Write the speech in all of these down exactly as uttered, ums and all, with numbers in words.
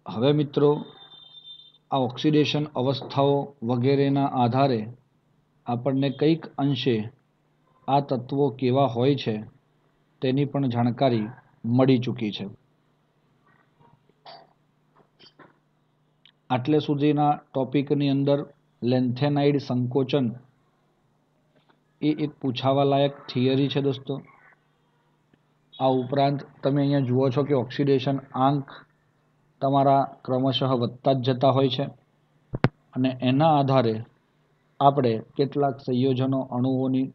હવે મિત્રો આ ઓક્સિડેશન અવસ્થાઓ વગેરેના આધારે આપણને કંઈક અંશે આ તત્વો કેવા હોય છે તેની પણ જાણકારી મળી ચૂકી છે. આટલે સુધીના ટોપિકની અંદર લેન્થેનાઇડ સંકોચન એ એક પૂછાવાલાયક થિયરી છે દોસ્તો. આ ઉપરાંત તમે અહીંયા જુઓ છો કે ઓક્સિડેશન આંક તમારા ક્રમશઃ વધતા જ જતા હોય છે અને એના આધારે આપણે કેટલાક સંયોજનો અણુઓની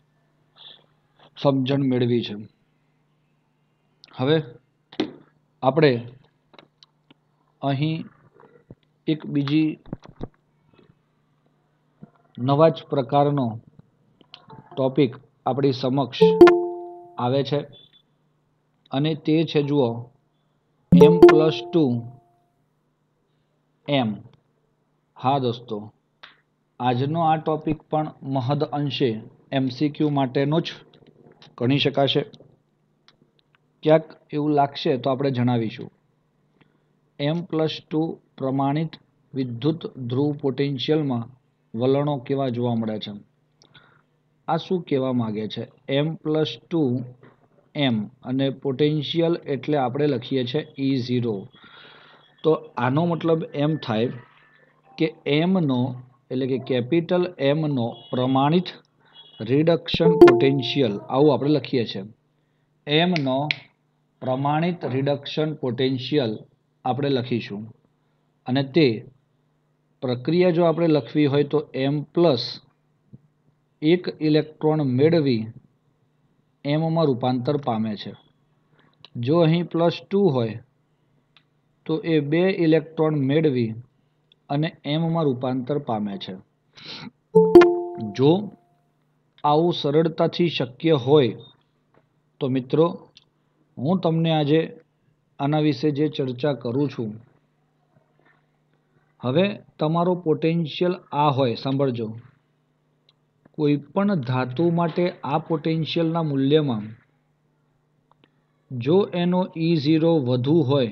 સમજણ મેળવી છે. હવે આપણે અહીં એક બીજી નવા જ પ્રકારનો ટોપિક આપણી સમક્ષ આવે છે અને તે છે જુઓ એમ પ્લસ ટુ એમ. હા દોસ્તો, આજનો આ ટોપિક પણ મહદ અંશે એમસીક્યુ માટેનો જ ગણી શકાશે. ક્યાંક એવું લાગશે તો આપણે જણાવીશું. એમ પ્લસ ટુ પ્રમાણિત વિદ્યુત ધ્રુવ પોટેન્શિયલમાં વલણો કેવા જોવા મળે છે. આ શું કહેવા માગે છે? એમ પ્લસ ટુ એમ અને પોટેન્શિયલ એટલે આપણે લખીએ છીએ ઈ ઝીરો. તો આનો મતલબ એમ થાય કે એમનો એટલે કે કેપિટલ એમનો પ્રમાણિત રિડક્શન પોટેન્શિયલ, આવું આપણે લખીએ છીએ. એમનો પ્રમાણિત રિડક્શન પોટેન્શિયલ આપણે લખીશું અને તે પ્રક્રિયા જો આપણે લખવી હોય તો એમ પ્લસ એક ઇલેક્ટ્રોન મેળવી એમમાં રૂપાંતર પામે છે. જો અહીં પ્લસ ટુ હોય તો એ બે ઇલેક્ટ્રોન મેળવી અને એમમાં રૂપાંતર પામે છે. જો આવું સરળતાથી શક્ય હોય તો મિત્રો હું તમને આજે આના વિશે જે ચર્ચા કરું છું, હવે તમારો પોટેન્શિયલ આ હોય, સાંભળજો, કોઈ પણ ધાતુ માટે આ પોટેન્શિયલના મૂલ્યમાં જો એનો ઈ ઝીરો વધુ હોય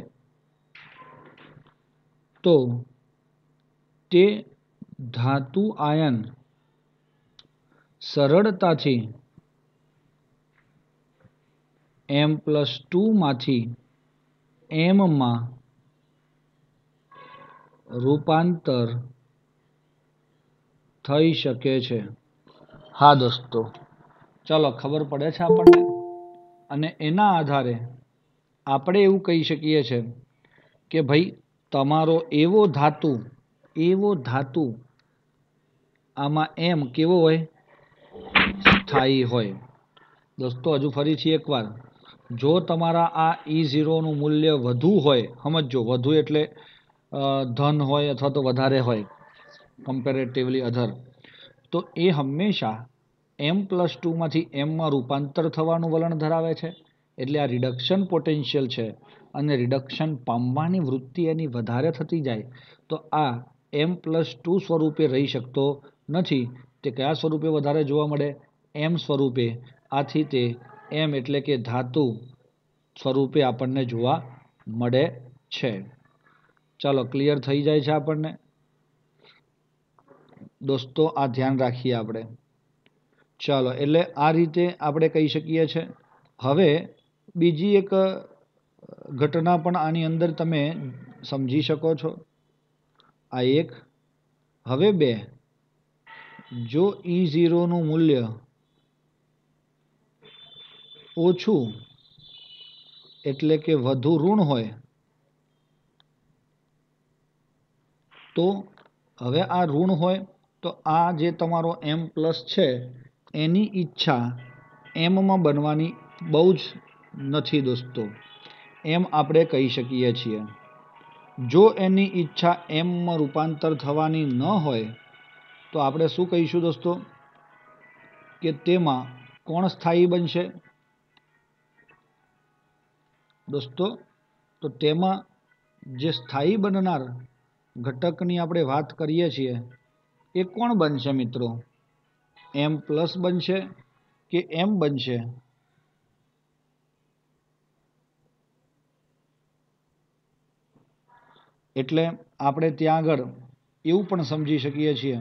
તો તે ધાતુ આયન સરળતાથી એમ પ્લસ ટુમાંથી એમમાં રૂપાંતર થઈ શકે છે. હા દોસ્તો, ચાલો ખબર પડે છે આપણને. અને એના આધારે આપણે એવું કહી શકીએ છીએ કે ભાઈ તમારો એવો ધાતુ એવો ધાતુ આમાં એમ કેવો હોય? સ્થાયી હોય. દોસ્તો હજુ ફરીથી એકવાર, જો તમારા આ ઈ ઝીરોનું મૂલ્ય વધુ હોય, સમજો વધુ એટલે ધન હોય અથવા તો વધારે હોય કમ્પેરેટિવલી અધર, તો એ હંમેશા એમ પ્લસ ટુમાંથી એમમાં રૂપાંતર થવાનું વલણ ધરાવે છે. એટલે આ રિડક્શન પોટેન્શિયલ છે અને રિડક્શન પામવાની વૃત્તિ એની વધારે થતી જાય તો આ એમ પ્લસ ટુ સ્વરૂપે રહી શકતો નથી. તે કયા સ્વરૂપે વધારે જોવા મળે? એમ સ્વરૂપે. આથી તે એમ એટલે કે ધાતુ સ્વરૂપે આપણને જોવા મળે છે. ચાલો ક્લિયર થઈ જાય છે આપણને દોસ્તો? આ ધ્યાન રાખીએ આપણે. ચાલો, એટલે આ રીતે આપણે કહી શકીએ છીએ. હવે બીજી એક ઘટના પણ આની અંદર તમે સમજી શકો છો. આ એક. હવે બે, જો ઈ ઝીરોનું મૂલ્ય ઓછું એટલે કે વધુ ઋણ હોય તો હવે આ ઋણ હોય તો આ જે તમારો એમ પ્લસ છે એની ઈચ્છા એમમાં બનવાની બહુ જ નથી દોસ્તો, એમ આપણે કહી શકીએ છીએ. જો એની ઈચ્છા એમમાં રૂપાંતર થવાની ન હોય તો આપણે શું કહીશું દોસ્તો? કે તેમાં કોણ સ્થાયી બનશે દોસ્તો? તો તેમાં જે સ્થાયી બનનાર ઘટકની આપણે વાત કરીએ છીએ એ કોણ બનશે મિત્રો? એમ પ્લસ બનશે કે એમ બનશે? એટલે આપણે ત્યાં આગળ એવું પણ સમજી શકીએ છીએ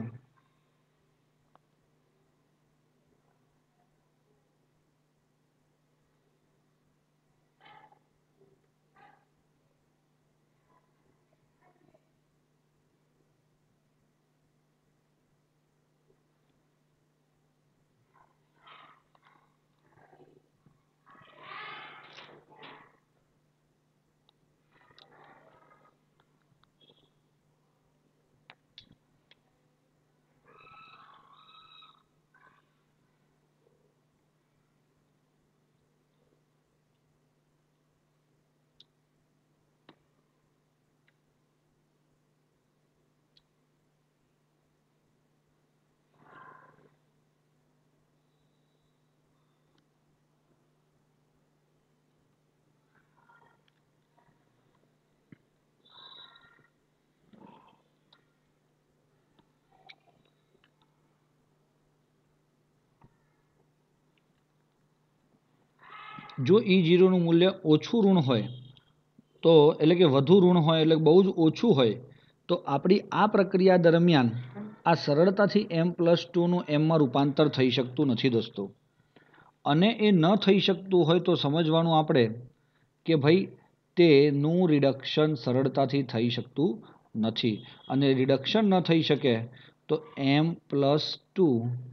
જો ઈ જીરોનું મૂલ્ય ઓછું ઋણ હોય તો એટલે કે વધુ ઋણ હોય એટલે બહુ જ ઓછું હોય તો આપણી આ પ્રક્રિયા દરમિયાન આ સરળતાથી એમ પ્લસ ટુનું એમમાં રૂપાંતર થઈ શકતું નથી દોસ્તો. અને એ ન થઈ શકતું હોય તો સમજવાનું આપણે કે ભાઈ તેનું રિડક્શન સરળતાથી થઈ શકતું નથી. અને રિડક્શન ન થઈ શકે તો એમ પ્લસ ટુ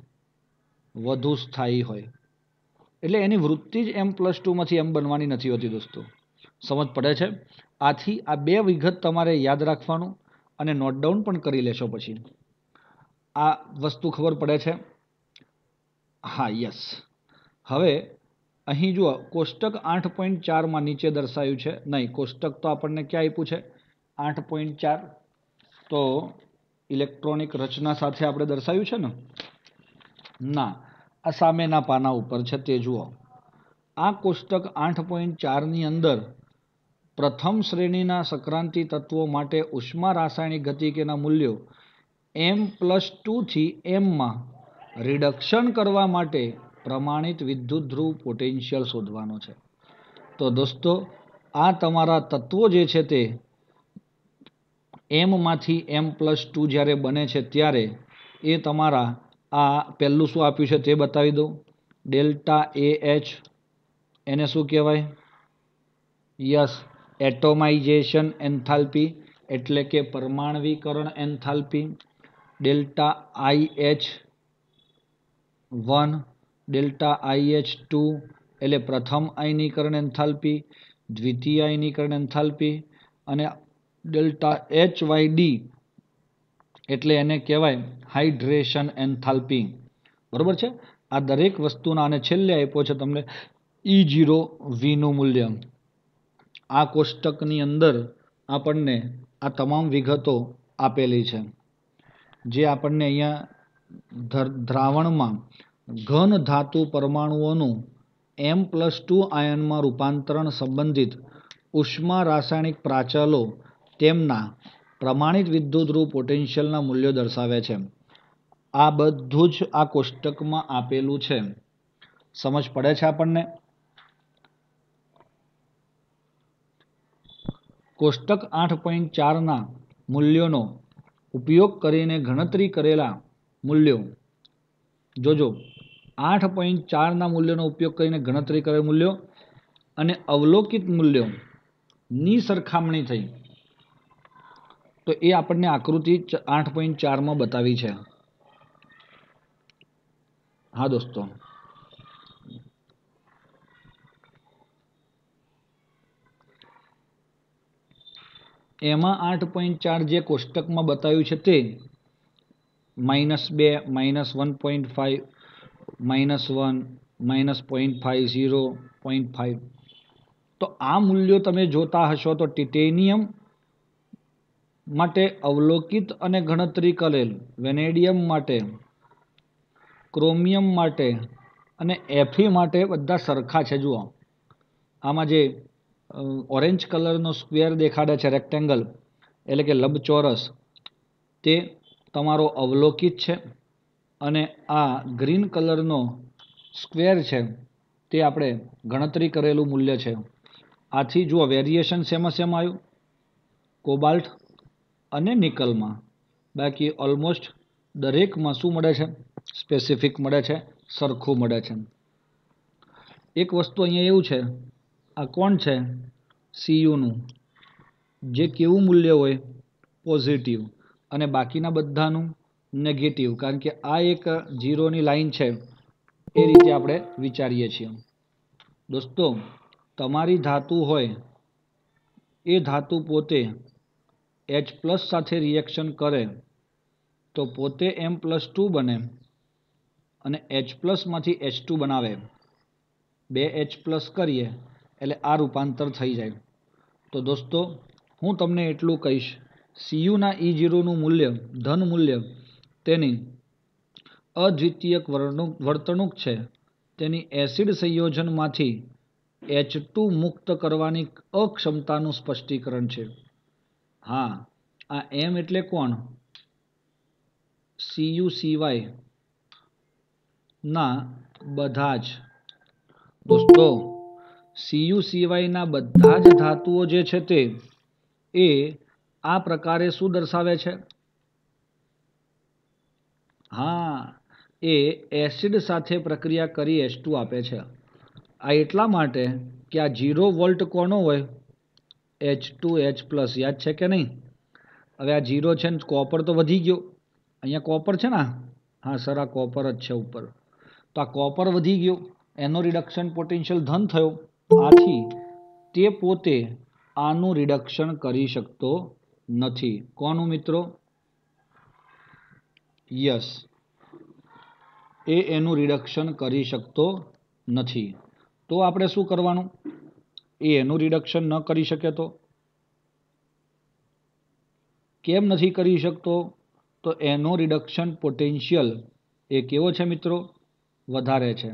વધુ સ્થાયી હોય એટલે એની વૃત્તિ જ એમ પ્લસ ટુમાંથી એમ બનવાની નથી હોતી દોસ્તો. સમજ પડે છે? આથી આ બે વિગત તમારે યાદ રાખવાનું અને નોટ ડાઉન પણ કરી લેશો. પછી આ વસ્તુ ખબર પડે છે? હા, યસ. હવે અહીં જુઓ કોષ્ટક આઠ પોઈન્ટ ચારમાં નીચે દર્શાવ્યું છે. નહીં, કોષ્ટક તો આપણને ક્યાં આપ્યું છે? આઠ પોઈન્ટ ચાર. તો ઇલેક્ટ્રોનિક રચના સાથે આપણે દર્શાવ્યું છે ને? ના, આ સામેના પાના ઉપર છે તે જુઓ. આ કોષ્ટક આઠ પોઈન્ટ ચારની અંદર પ્રથમ શ્રેણીના સંક્રાંતિ તત્વો માટે ઉષ્મા રાસાયણિક ગતિકેના મૂલ્યો એમ પ્લસ ટુથી એમમાં રિડક્શન કરવા માટે પ્રમાણિત વિદ્યુત ધ્રુવ પોટેન્શિયલ શોધવાનો છે. તો દોસ્તો આ તમારા તત્વો જે છે તે એમમાંથી એમ પ્લસ ટુ જ્યારે બને છે ત્યારે એ તમારા આ પહેલું શું આપ્યું છે તે બતાવી દઉં. ડેલ્ટા એ એચ એને શું કહેવાય? યસ, એટોમાઇઝેશન એન્થાલ્પી એટલે કે પરમાણવીકરણ enthalpy. Delta I H one, delta I H two એટલે પ્રથમ આયનીકરણ એન્થાલ્પી, દ્વિતીય આયનીકરણ એન્થાલ્પી. અને ડેલ્ટા એચ વાય ડી એટલે એને કહેવાય હાઇડ્રેશન એન્થાલ્પી. બરોબર છે? આ દરેક વસ્તુના અને છેલ્લે આપ્યો છે તમને ઈ જીરો વીનું મૂલ્ય. આ કોષ્ટકની અંદર આપણને આ તમામ વિગતો આપેલી છે જે આપણને અહીંયા દ્રાવણમાં ઘન ધાતુ પરમાણુઓનું એમ પ્લસ ટુ આયનમાં રૂપાંતરણ સંબંધિત ઉષ્મા રાસાયણિક પ્રાચલો તેમના પ્રમાણિત વિદ્યુતધ્રુવ પોટેન્શિયલના મૂલ્યો દર્શાવે છે. આ બધું જ આ કોષ્ટકમાં આપેલું છે. સમજ પડે છે આપણને? કોષ્ટક આઠ પોઈન્ટ ચારના મૂલ્યોનો ઉપયોગ કરીને ગણતરી કરેલા મૂલ્યો જોજો. આઠ પોઈન્ટ ચારના મૂલ્યોનો ઉપયોગ કરીને ગણતરી કરેલ મૂલ્યો અને અવલોકિત મૂલ્યોની સરખામણી થઈ તો એ આપણને આકૃતિ આઠ પોઈન્ટ ચારમાં બતાવી છે. હા દોસ્તો, એમાં આઠ પોઈન્ટ ચાર જે કોષ્ટકમાં બતાવ્યું છે તે માઇનસ બે, minus one point five, minus one, minus point five, zero point five. તો આ મૂલ્યો તમે જોતા હશો તો ટિટેનિયમ માટે અવલોકિત અને ગણતરી કરેલ, વેનેડિયમ માટે, ક્રોમિયમ માટે અને એફી માટે બધા સરખા છે. જુઓ આમાં જે ઓરેન્જ કલરનો સ્ક્વેર દેખાડે છે રેક્ટેંગલ એટલે કે લંબચોરસ તે તમારો અવલોકિત છે અને આ ગ્રીન કલરનો સ્ક્વેર છે તે આપણે ગણતરી કરેલું મૂલ્ય છે. આથી જુઓ વેરિએશન શેમાં શેમાં આવ્યું? કોબાલ્ટ અને નિકલમાં. બાકી ઓલમોસ્ટ દરેકમાં શું મળે છે? સ્પેસિફિક મળે છે, સરખું મળે છે. એક વસ્તુ અહીંયા એવું છે, આ કોણ છે? સીયુનું, જે કેવું મૂલ્ય હોય? પોઝિટિવ, અને બાકીના બધાનું નેગેટિવ, કારણ કે આ એક જીરોની લાઈન છે, એ રીતે આપણે વિચારીએ છીએ. દોસ્તો, તમારી ધાતુ હોય એ ધાતુ પોતે એચ પ્લસ સાથે રિએક્શન કરે તો પોતે એમ પ્લસ ટુ બને અને એચ પ્લસમાંથી એચ ટુ બનાવે. બે એચ પ્લસ કરીએ એટલે આ રૂપાંતર થઈ જાય. તો દોસ્તો, હું તમને એટલું કહીશ, સીયુના ઈ જીરોનું મૂલ્ય, ધન મૂલ્ય, તેની અદ્વિતીયક વર્તણૂક છે, તેની એસિડ સંયોજનમાંથી એચ ટુ મુક્ત કરવાની અક્ષમતાનું સ્પષ્ટીકરણ છે. હા, આ એમ એટલે કોણ? સીયુ સિવાય ના બધા જ. દોસ્તો, સીયુ સિવાયના બધા જ ધાતુઓ જે છે તે એ આ પ્રકારે શું દર્શાવે છે? હા, એ એસિડ સાથે પ્રક્રિયા કરી એચ ટુ આપે છે. આ એટલા માટે કે આ ઝીરો વોલ્ટ કોનો હોય? H two H plus. યાદ છે કે નહીં? હવે આ ઝીરો છે ને કોપર તો વધી ગયો. અહીંયા કોપર છે ને? હા સર, આ કોપર જ છે ઉપર. તો આ કોપર વધી ગયો, એનો રિડક્શન પોટેન્શિયલ ધન થયો. આથી તે પોતે આનું રિડક્શન કરી શકતો નથી. કોનું મિત્રો? યસ, એ એનું રિડક્શન કરી શકતો નથી. તો આપણે શું કરવાનું? એ એનું રિડક્શન ન કરી શકે તો કેમ નથી કરી શકતો? તો એનો રિડક્શન પોટેન્શિયલ એ કેવો છે મિત્રો? વધારે છે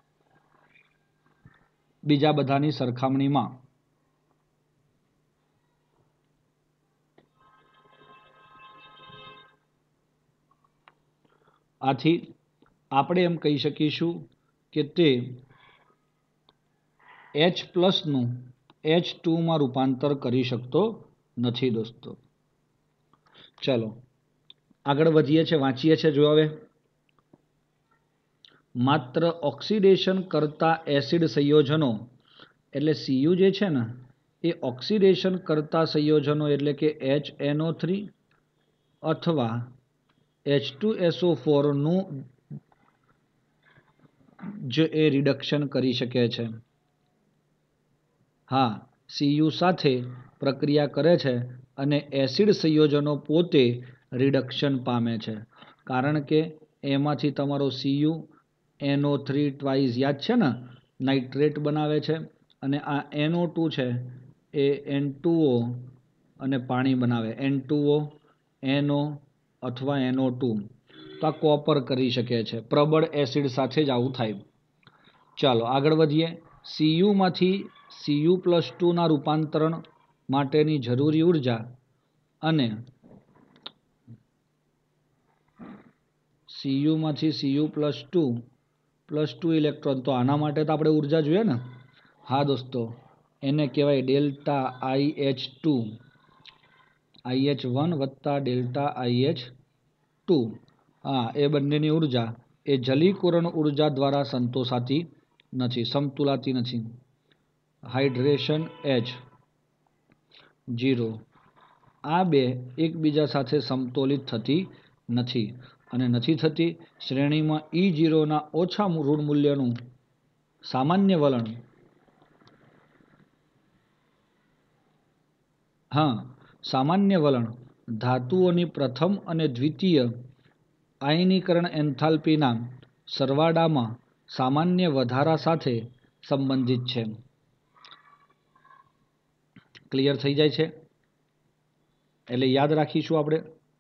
બીજા બધાની સરખામણીમાં. આથી આપણે એમ કહી શકીશું કે તે એચ પ્લસનું એચ ટુમાં રૂપાંતર કરી શકતો નથી. દોસ્તો, ચલો આગળ વધીએ છીએ, વાંચીએ છીએ. જો હવે માત્ર ઓક્સિડેશન કરતા એસિડ સંયોજનો, એટલે સીયુ જે છે ને એ ઓક્સિડેશન કરતા સંયોજનો એટલે કે એચ એન ઓ થ્રી અથવા એચ ટુ એસ ઓ ફોરનું જ એ રિડક્શન કરી શકે છે. હા, સીયુ સાથે પ્રક્રિયા કરે છે અને એસિડ સંયોજનો પોતે રિડક્શન પામે છે, કારણ કે એમાંથી તમારો Cu N O three twice, યાદ છે ને, નાઇટ્રેટ બનાવે છે, અને આ એન ઓ ટુ છે એ એન ટુ ઓ અને પાણી બનાવે. N two O, N O અથવા એન ઓ ટુ. તો આ કોપર કરી શકે છે. પ્રબળ એસિડ સાથે જ આવું થાય. ચાલો આગળ વધીએ. સીયુમાંથી સીયુ પ્લસ ટુના રૂપાંતરણ માટેની જરૂરી ઉર્જા અને સીયુમાંથી Cu plus two plus two electron, તો આના માટે તો આપણે ઉર્જા જોઈએ ને. હા દોસ્તો, એને કહેવાય delta I H two, I H one વત્તા ડેલ્ટા આઈ એચ ટુ. હા, એ બંનેની ઉર્જા એ જલીકરણ ઉર્જા દ્વારા સંતોષાતી નથી, સમતુલાતી નથી. હાઇડ્રેશન એચ ઝીરો, આ બે એકબીજા સાથે સમતોલિત થતી નથી, અને નથી થતી. શ્રેણીમાં ઈ ઝીરોના ઓછા ઋણ મૂલ્યનું સામાન્ય વલણ. હા, સામાન્ય વલણ ધાતુઓની પ્રથમ અને દ્વિતીય આયનીકરણ એન્થાલ્પીના સરવાળામાં સામાન્ય વધારા સાથે સંબંધિત છે. ક્લિયર થઈ જાય છે? એટલે યાદ રાખીશું આપણે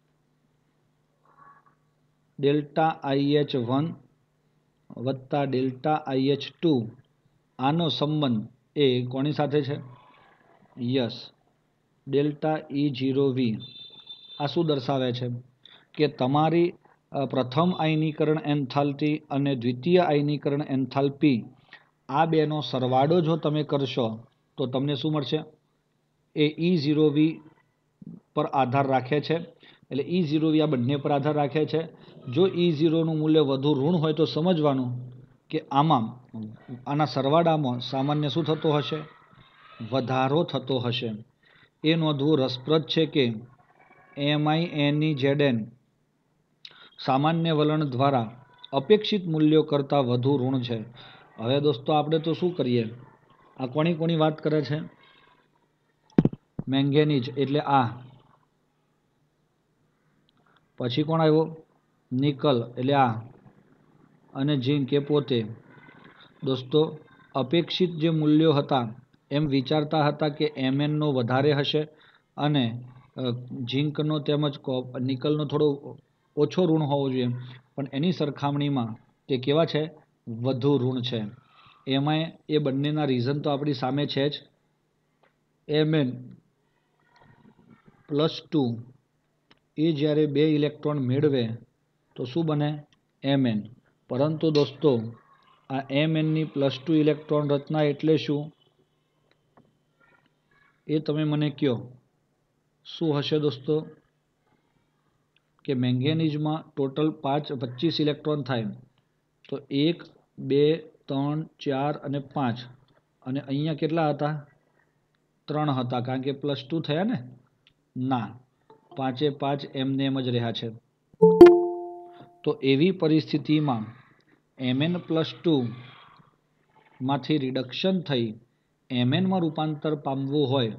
ડેલ્ટા આઈ એચ વન વત્તા ડેલ્ટા આઈ એચ ટુ, આનો સંબંધ એ કોની સાથે છે? Yes, delta E zero V. આ શું દર્શાવે છે? કે તમારી પ્રથમ આયનીકરણ એન્થાલ્પી અને દ્વિતીય આયનીકરણ એન્થાલ્પી, આ બેનો સરવાળો જો તમે કરશો તો તમને શું મળશે? એ ઈ ઝીરો વી પર આધાર રાખે છે, એટલે ઈ ઝીરો વી આ બંને પર આધાર રાખે છે. જો ઈ ઝીરોનું મૂલ્ય વધુ ઋણ હોય તો સમજવાનું કે આમાં આના સરવાળામાં સામાન્ય શું થતો હશે? વધારો થતો હશે. એ નોંધવું રસપ્રદ છે કે M I N E Z N સામાન્ય વલણ દ્વારા અપેક્ષિત મૂલ્યો કરતાં વધુ ઋણ છે. હવે દોસ્તો આપણે તો શું કરીએ? આ કોની કોની વાત કરે છે? મેંગેનીઝ એટલે આ. પછી કોણ આવ્યો? નિકલ એટલે આ. અને ઝિંક એ પોતે. દોસ્તો અપેક્ષિત જે મૂલ્યો હતા એમ વિચારતા હતા કે એમએનનો વધારે હશે અને ઝિંકનો તેમજ નિકલનો થોડો ઓછો ઋણ હોવો જોઈએ, પણ એની સરખામણીમાં તે કેવા છે? વધુ ઋણ છે. એમાં એ બંનેના રીઝન તો આપણી સામે છે જ. એમએન પ્લસ ટુ એ જ્યારે બે ઇલેક્ટ્રોન મેળવે તો શું બને? એમએન. પરંતુ દોસ્તો આ એમએનની પ્લસ ટુ ઇલેક્ટ્રોન રચના એટલે શું? એ તમે મને કહો. શું હશે દોસ્તો? કે મેંગેનીઝમાં ટોટલ પાંચ પચીસ ઇલેક્ટ્રોન થાય તો એક બે ત્રણ ચાર અને પાંચ, અને અહીંયા કેટલા હતા? ત્રણ હતા, કારણ કે પ્લસ ટુ થયા ને? ના, પાંચે પાંચ એમને એમ જ રહ્યા છે. તો એવી પરિસ્થિતિમાં એમએન પ્લસ ટુ માંથી રિડક્શન થઈ એમએનમાં રૂપાંતર પામવું હોય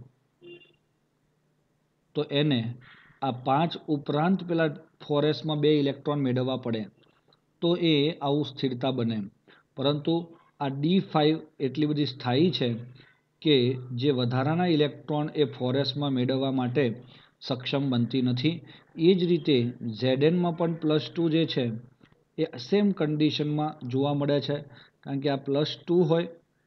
તો એને આ પાંચ ઉપરાંત પેલા ફોરેસમાં બે ઇલેક્ટ્રોન મેળવવા પડે તો એ આવું સ્થિરતા બને. પરંતુ આ ડી ફાઇવ એટલી બધી સ્થાયી છે કે જે વધારાના ઇલેક્ટ્રોન એ ફોરેસમાં મેળવવા માટે સક્ષમ બનતી નથી. એ જ રીતે ઝેડએનમાં પણ પ્લસ ટુ જે છે એ સેમ કન્ડિશનમાં જોવા મળે છે, કારણ કે આ પ્લસ ટુ હોય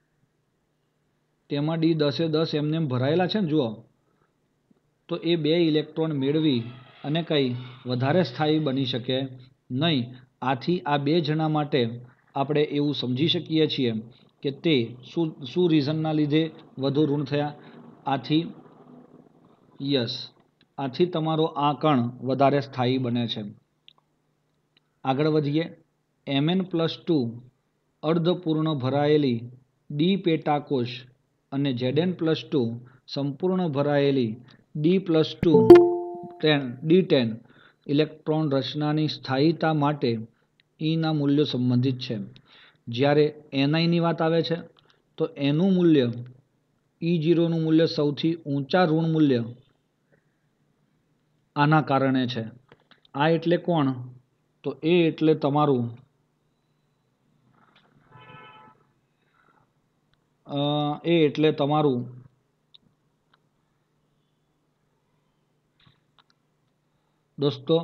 તેમાં ડી દસે દસ એમને એમ ભરાયેલા છે ને, જુઓ તો એ બે ઇલેક્ટ્રોન મેળવી અને કંઈ વધારે સ્થાયી બની શકે નહીં. આથી આ બે જણા માટે આપણે એવું સમજી શકીએ છીએ કે તે શું શું રીઝનના લીધે વધુ ઋણ થયા? આથી યસ, આથી તમારો આ કણ વધારે સ્થાયી બને છે. આગળ વધીએ. એમએન પ્લસ ટુ અર્ધપૂર્ણ ભરાયેલી ડી પેટાકોષ અને ઝેડએન પ્લસ ટુ સંપૂર્ણ ભરાયેલી D plus two ten D ten electron રચનાની સ્થાયીતા માટે ઈના મૂલ્યો સંબંધિત છે. જ્યારે એનઆઈની વાત આવે છે તો એનું મૂલ્ય ઈ ઝીરોનું મૂલ્ય સૌથી ઊંચા ઋણ મૂલ્ય આના કારણે છે. આ એટલે કોણ? તો એ એટલે તમારું એ એટલે તમારું દોસ્તો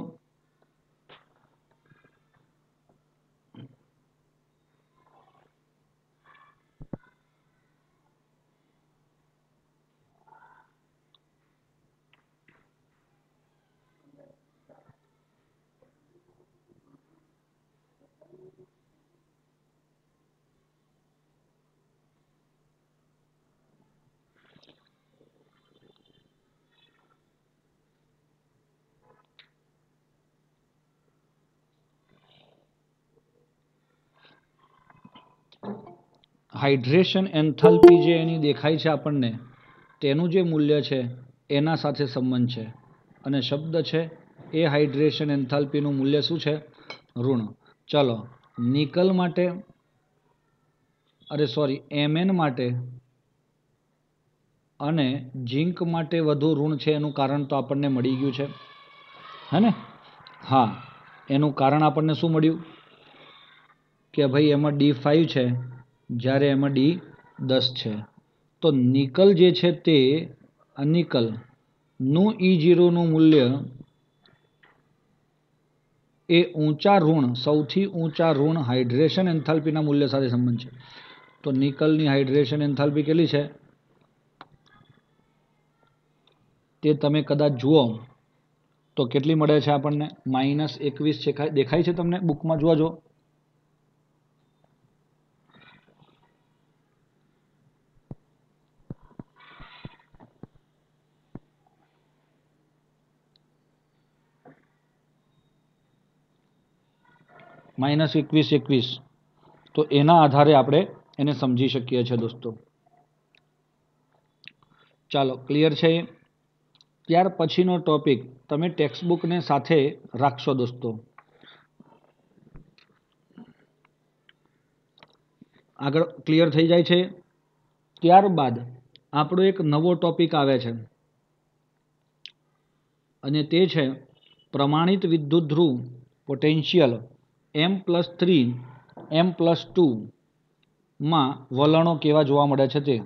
હાઇડ્રેશન એન્થાલ્પી જે એની દેખાય છે આપણને, તેનું જે મૂલ્ય છે એના સાથે સંબંધ છે, અને શબ્દ છે એ હાઇડ્રેશન એન્થાલ્પીનું મૂલ્ય શું છે? ઋણ. ચલો, નિકલ માટે અરે સોરી એમએન માટે અને ઝિંક માટે વધુ ઋણ છે એનું કારણ તો આપણને મળી ગયું છે, હે ને? હા, એનું કારણ આપણને શું મળ્યું? કે ભાઈ એમાં ડી ફાઇવ છે જ્યારે એમાં ડી દસ છે. તો નિકલ જે છે તે નિકલનું ઈ ઝીરોનું મૂલ્ય એ ઊંચા ઋણ સૌથી ઊંચા ઋણ હાઇડ્રેશન એન્થાલ્પીના મૂલ્ય સાથે સંબંધ છે. તો નિકલની હાઇડ્રેશન એન્થાલ્પી કેટલી છે તે તમે કદાચ જુઓ તો કેટલી મળે છે આપણને? માઇનસ એકવીસ છે. દેખાય છે તમને? બુકમાં જોવા જો. માઇનસ એકવીસ એકવીસ તો એના આધારે આપણે એને સમજી શકીએ છીએ દોસ્તો. ચાલો, ક્લિયર છે. ત્યાર પછીનો ટોપિક તમે ટેક્સ્ટબુકને સાથે રાખશો દોસ્તો. આગળ ક્લિયર થઈ જાય છે. ત્યારબાદ આપણો એક નવો ટોપિક આવે છે અને તે છે પ્રમાણિત વિદ્યુત ધ્રુવ potential M plus three M plus two માં વલણો કેવા જોવા મળે છે તે.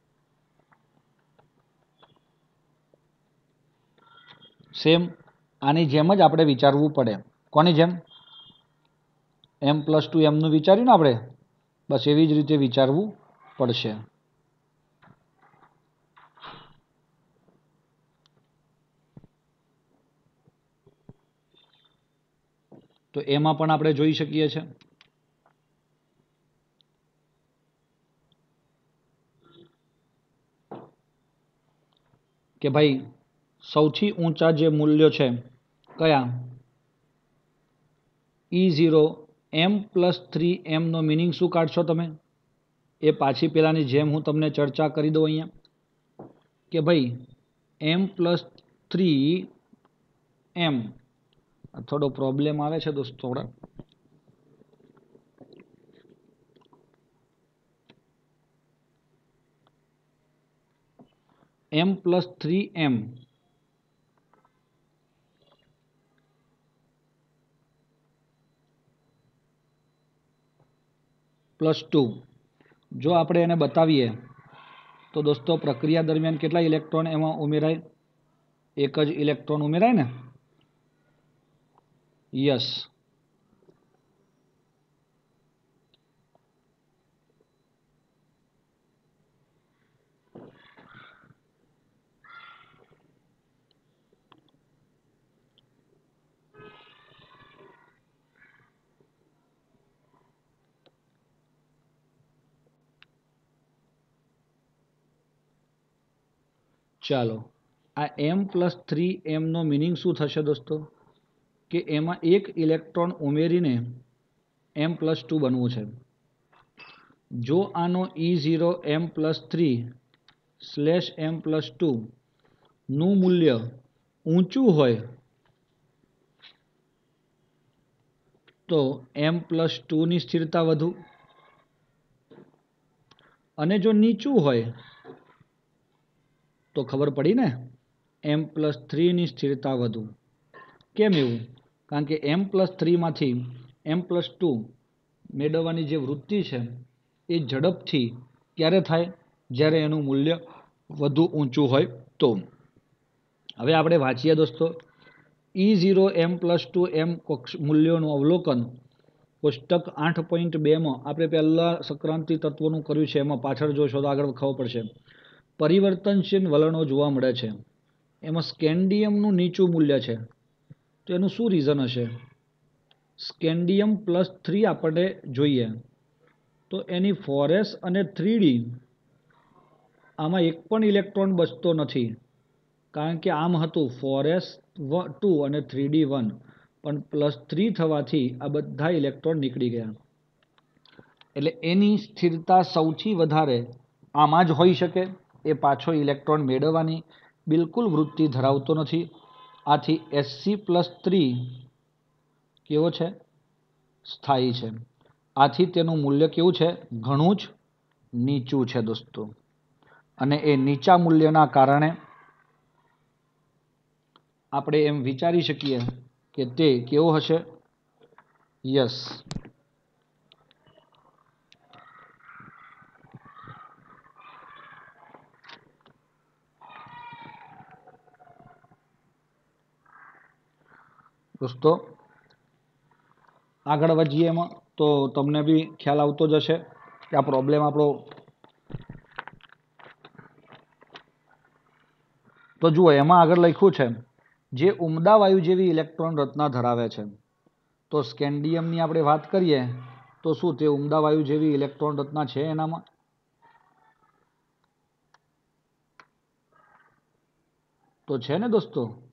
સેમ આની જેમ જ આપણે વિચારવું પડે. કોની જેમ? એમ પ્લસ ટુ એમનું વિચાર્યું ને આપણે, બસ એવી જ રીતે વિચારવું પડશે. તો એમાં પણ આપણે જોઈ શકીએ છીએ કે ભાઈ સૌથી ઊંચા જે મૂલ્યો છે કયા? E zero M plus three એમનો મિનિંગ શું કાઢશો તમે? એ પાછી પેલાની જેમ હું તમને ચર્ચા કરી દઉં અહીંયા કે ભાઈ એમ પ્લસ થ્રી એમ. થોડો પ્રોબ્લેમ આવે છે દોસ્તો. થોડા M plus three M plus two જો આપણે એને બતાવીએ તો દોસ્તો પ્રક્રિયા દરમિયાન કેટલા ઇલેક્ટ્રોન એમાં ઉમેરાય? એક જ ઇલેક્ટ્રોન ઉમેરાય ને? યસ. ચાલો, આ એમ પ્લસ થ્રી એમનો મિનિંગ શું થશે દોસ્તો? કે એમાં એક ઇલેક્ટ્રોન ઉમેરીને એમ પ્લસ ટુ બનવું છે. જો આનો E zero M plus three slash M plus two નું મૂલ્ય ઊંચું હોય તો એમ પ્લસ ટુની સ્થિરતા વધુ, અને જો નીચું હોય તો ખબર પડી ને, એમ પ્લસ થ્રીની સ્થિરતા વધુ. કેમ એવું? કારણ કે એમ પ્લસ થ્રીમાંથી એમ પ્લસ ટુ મેળવવાની જે વૃત્તિ છે એ ઝડપથી ક્યારે થાય? જ્યારે એનું મૂલ્ય વધુ ઊંચું હોય તો. હવે આપણે વાંચીએ દોસ્તો. E zero M plus two M મૂલ્યોનું અવલોકન કોષ્ટક આઠ પોઈન્ટ બેમાં આપણે પહેલાં સંક્રાંતિ તત્વોનું કર્યું છે, એમાં પાછળ જોશો તો આગળ ખબર પડશે. પરિવર્તનશીલ વલણો જોવા મળે છે. એમાં સ્કેન્ડિયમનું નીચું મૂલ્ય છે તો એનું શું રીઝન હશે? સ્કેન્ડિયમ પ્લસ થ્રી આપણે જોઈએ તો એની ફોર એસ અને થ્રી ડી આમાં એક પણ ઇલેક્ટ્રોન બચતો નથી. કારણ કે આમ હતું ફોર એસ ટુ અને થ્રી ડી વન, પણ પ્લસ થ્રી થવાથી આ બધા ઇલેક્ટ્રોન નીકળી ગયા. એટલે એની સ્થિરતા સૌથી વધારે આમાં જ હોઈ શકે. એ પાછો ઇલેક્ટ્રોન મેળવવાની બિલકુલ વૃત્તિ ધરાવતો નથી. આથી એસસી પ્લસ થ્રી કેવો છે? સ્થાયી છે. આથી તેનું મૂલ્ય કેવું છે? ઘણું જ નીચું છે દોસ્તો. અને એ નીચા મૂલ્યના કારણે આપણે એમ વિચારી શકીએ કે તે કેવો હશે? યસ. દોસ્તો આગળ વધીએ એમાં તો તમને બી ખ્યાલ આવતો જ હશે કે આ પ્રોબ્લેમ આપણો. તો જુઓ એમાં આગળ લખ્યું છે જે ઉમદા વાયુ જેવી ઇલેક્ટ્રોન રચના ધરાવે છે. તો સ્કેન્ડિયમની આપણે વાત કરીએ તો શું તે ઉમદા વાયુ જેવી ઇલેક્ટ્રોન રચના છે એનામાં? તો છે ને દોસ્તો. તો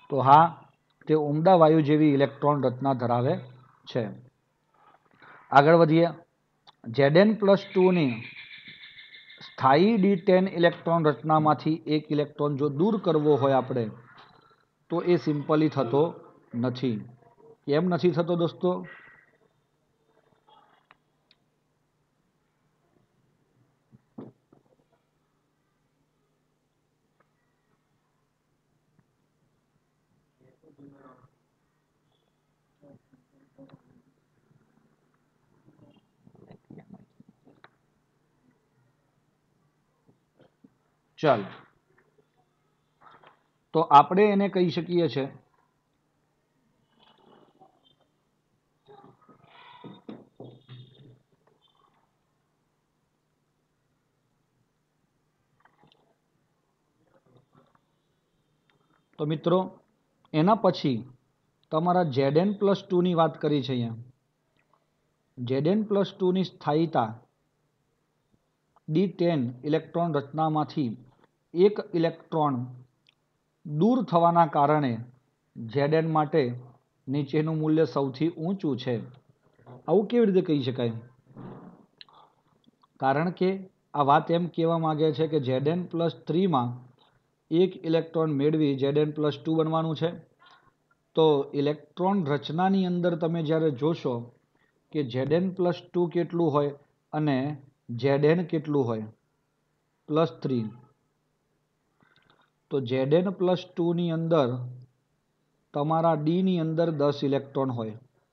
તો હા, તે ઉમદા વાયુ જેવી ઇલેક્ટ્રોન રચના ધરાવે છે. આગળ વધીએ. ઝેડ એન પ્લસ ટુની સ્થાયી ડી ટેન ઇલેક્ટ્રોન રચનામાંથી એક ઇલેક્ટ્રોન જો દૂર કરવો હોય આપણે, તો એ સિમ્પલી થતો નથી. કેમ નથી થતો દોસ્તો? ચાલો, તો આપણે એને કહી શકીએ છે તો મિત્રો એના પછી તમારા ઝેડ એન પ્લસ ટુની વાત કરી છે. અહીંયા ઝેડ એન પ્લસ ટુની સ્થાયીતા ડી ટેન ઇલેક્ટ્રોન રચનામાંથી એક ઇલેક્ટ્રોન દૂર થવાના કારણે ઝેડ એન માટે નીચેનું મૂલ્ય સૌથી ઊંચું છે. આવું કેવી રીતે કહી શકાય? કારણ કે આ વાત એમ કહેવા માંગે છે કે ઝેડ એન પ્લસ થ્રીમાં એક ઇલેક્ટ્રોન મેળવી ઝેડ એન પ્લસ ટુ બનવાનું છે. તો ઇલેક્ટ્રોન રચનાની અંદર તમે જ્યારે જોશો કે ઝેડ એન પ્લસ ટુ કેટલું હોય અને ઝેડ એન કેટલું હોય, પ્લસ થ્રી, તો ઝેડ એન પ્લસ ટુની અંદર તમારા ડીની અંદર દસ ઇલેક્ટ્રોન હોય.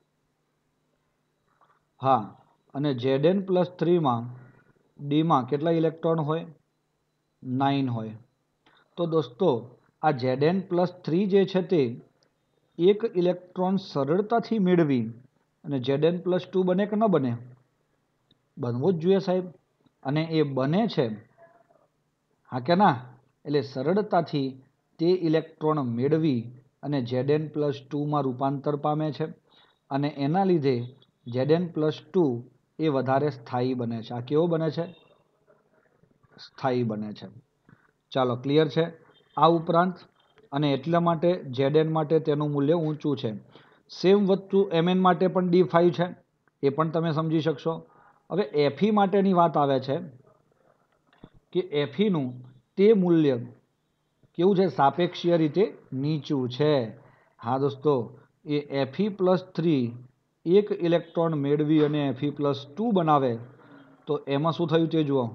હા, અને ઝેડ એન પ્લસ થ્રીમાં ડીમાં કેટલા ઇલેક્ટ્રોન હોય? નાઇન હોય. તો દોસ્તો આ ઝેડ એન પ્લસ થ્રી જે છે તે એક ઇલેક્ટ્રોન સરળતાથી મેળવી અને ઝેડ એન પ્લસ ટુ બને કે ન બને? બનવું જ જોઈએ સાહેબ. અને એ બને છે, હા કે ના? એટલે સરળતાથી તે ઇલેક્ટ્રોન મેળવી અને ઝેડ એન પ્લસ ટુમાં રૂપાંતર પામે છે અને એના લીધે ઝેડ એન પ્લસ ટુ એ વધારે સ્થાયી બને છે. આ કેવો બને છે? સ્થાયી બને છે. ચાલો, ક્લિયર છે? આ ઉપરાંત અને એટલા માટે ઝેડ એન માટે તેનું મૂલ્ય ઊંચું છે. સેમ વસ્તુ એમ એન માટે પણ ડી ફાઇવ છે, એ પણ તમે સમજી શકશો. હવે એફઈ માટેની વાત આવે છે કે એફઈનું તે મૂલ્ય કેવું છે? સાપેક્ષીય રીતે નીચું છે. હા દોસ્તો, એ એફઈ પ્લસ થ્રી એક ઇલેક્ટ્રોન મેળવી અને એફઈ પ્લસ ટુ બનાવે તો એમાં શું થયું તે જુઓ.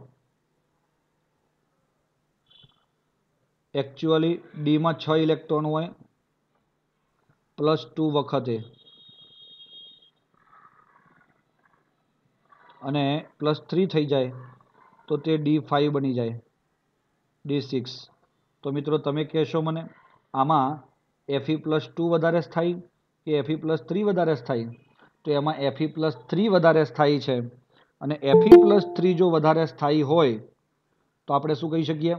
એકચ્યુઅલી ડીમાં છ ઇલેક્ટ્રોન હોય પ્લસ ટુ વખતે અને પ્લસ થ્રી થઈ જાય તો તે ડી ફાઇવ બની જાય, ડી સિક્સ. તો મિત્રો તમે કહેશો મને આમાં એફઈ પ્લસ ટુ વધારે સ્થાયી કે એફઈ પ્લસ થ્રી વધારે સ્થાયી? તો એમાં એફઈ પ્લસ થ્રી વધારે સ્થાયી છે. અને એફઈ પ્લસ થ્રી જો વધારે સ્થાયી હોય તો આપણે શું કહી શકીએ?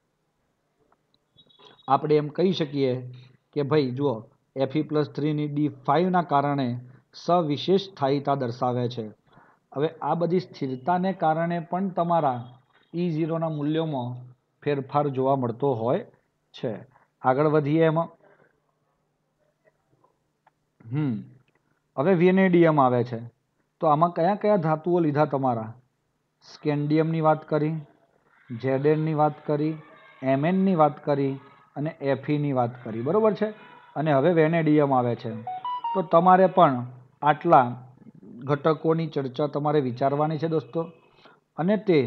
આપણે એમ કહી શકીએ કે ભાઈ જુઓ, એફઈ પ્લસ થ્રીની ડી ફાઇવના કારણે સવિશેષ સ્થાયીતા દર્શાવે છે. હવે આ બધી સ્થિરતાને કારણે પણ તમારા ઈ ઝીરોના મૂલ્યોમાં ફેરફાર જોવા મળતો હોય છે. આગળ વધીએ એમાં. હમ હવે વેનેડિયમ આવે છે. તો આમાં કયા કયા ધાતુઓ લીધા તમારા? સ્કેન્ડિયમની વાત કરી, ઝેડએનની વાત કરી, એમએનની વાત કરી અને એફઈની વાત કરી, બરોબર છે? અને હવે વેનેડિયમ આવે છે. તો તમારે પણ આટલા ઘટકોની ચર્ચા તમારે વિચારવાની છે દોસ્તો. અને તે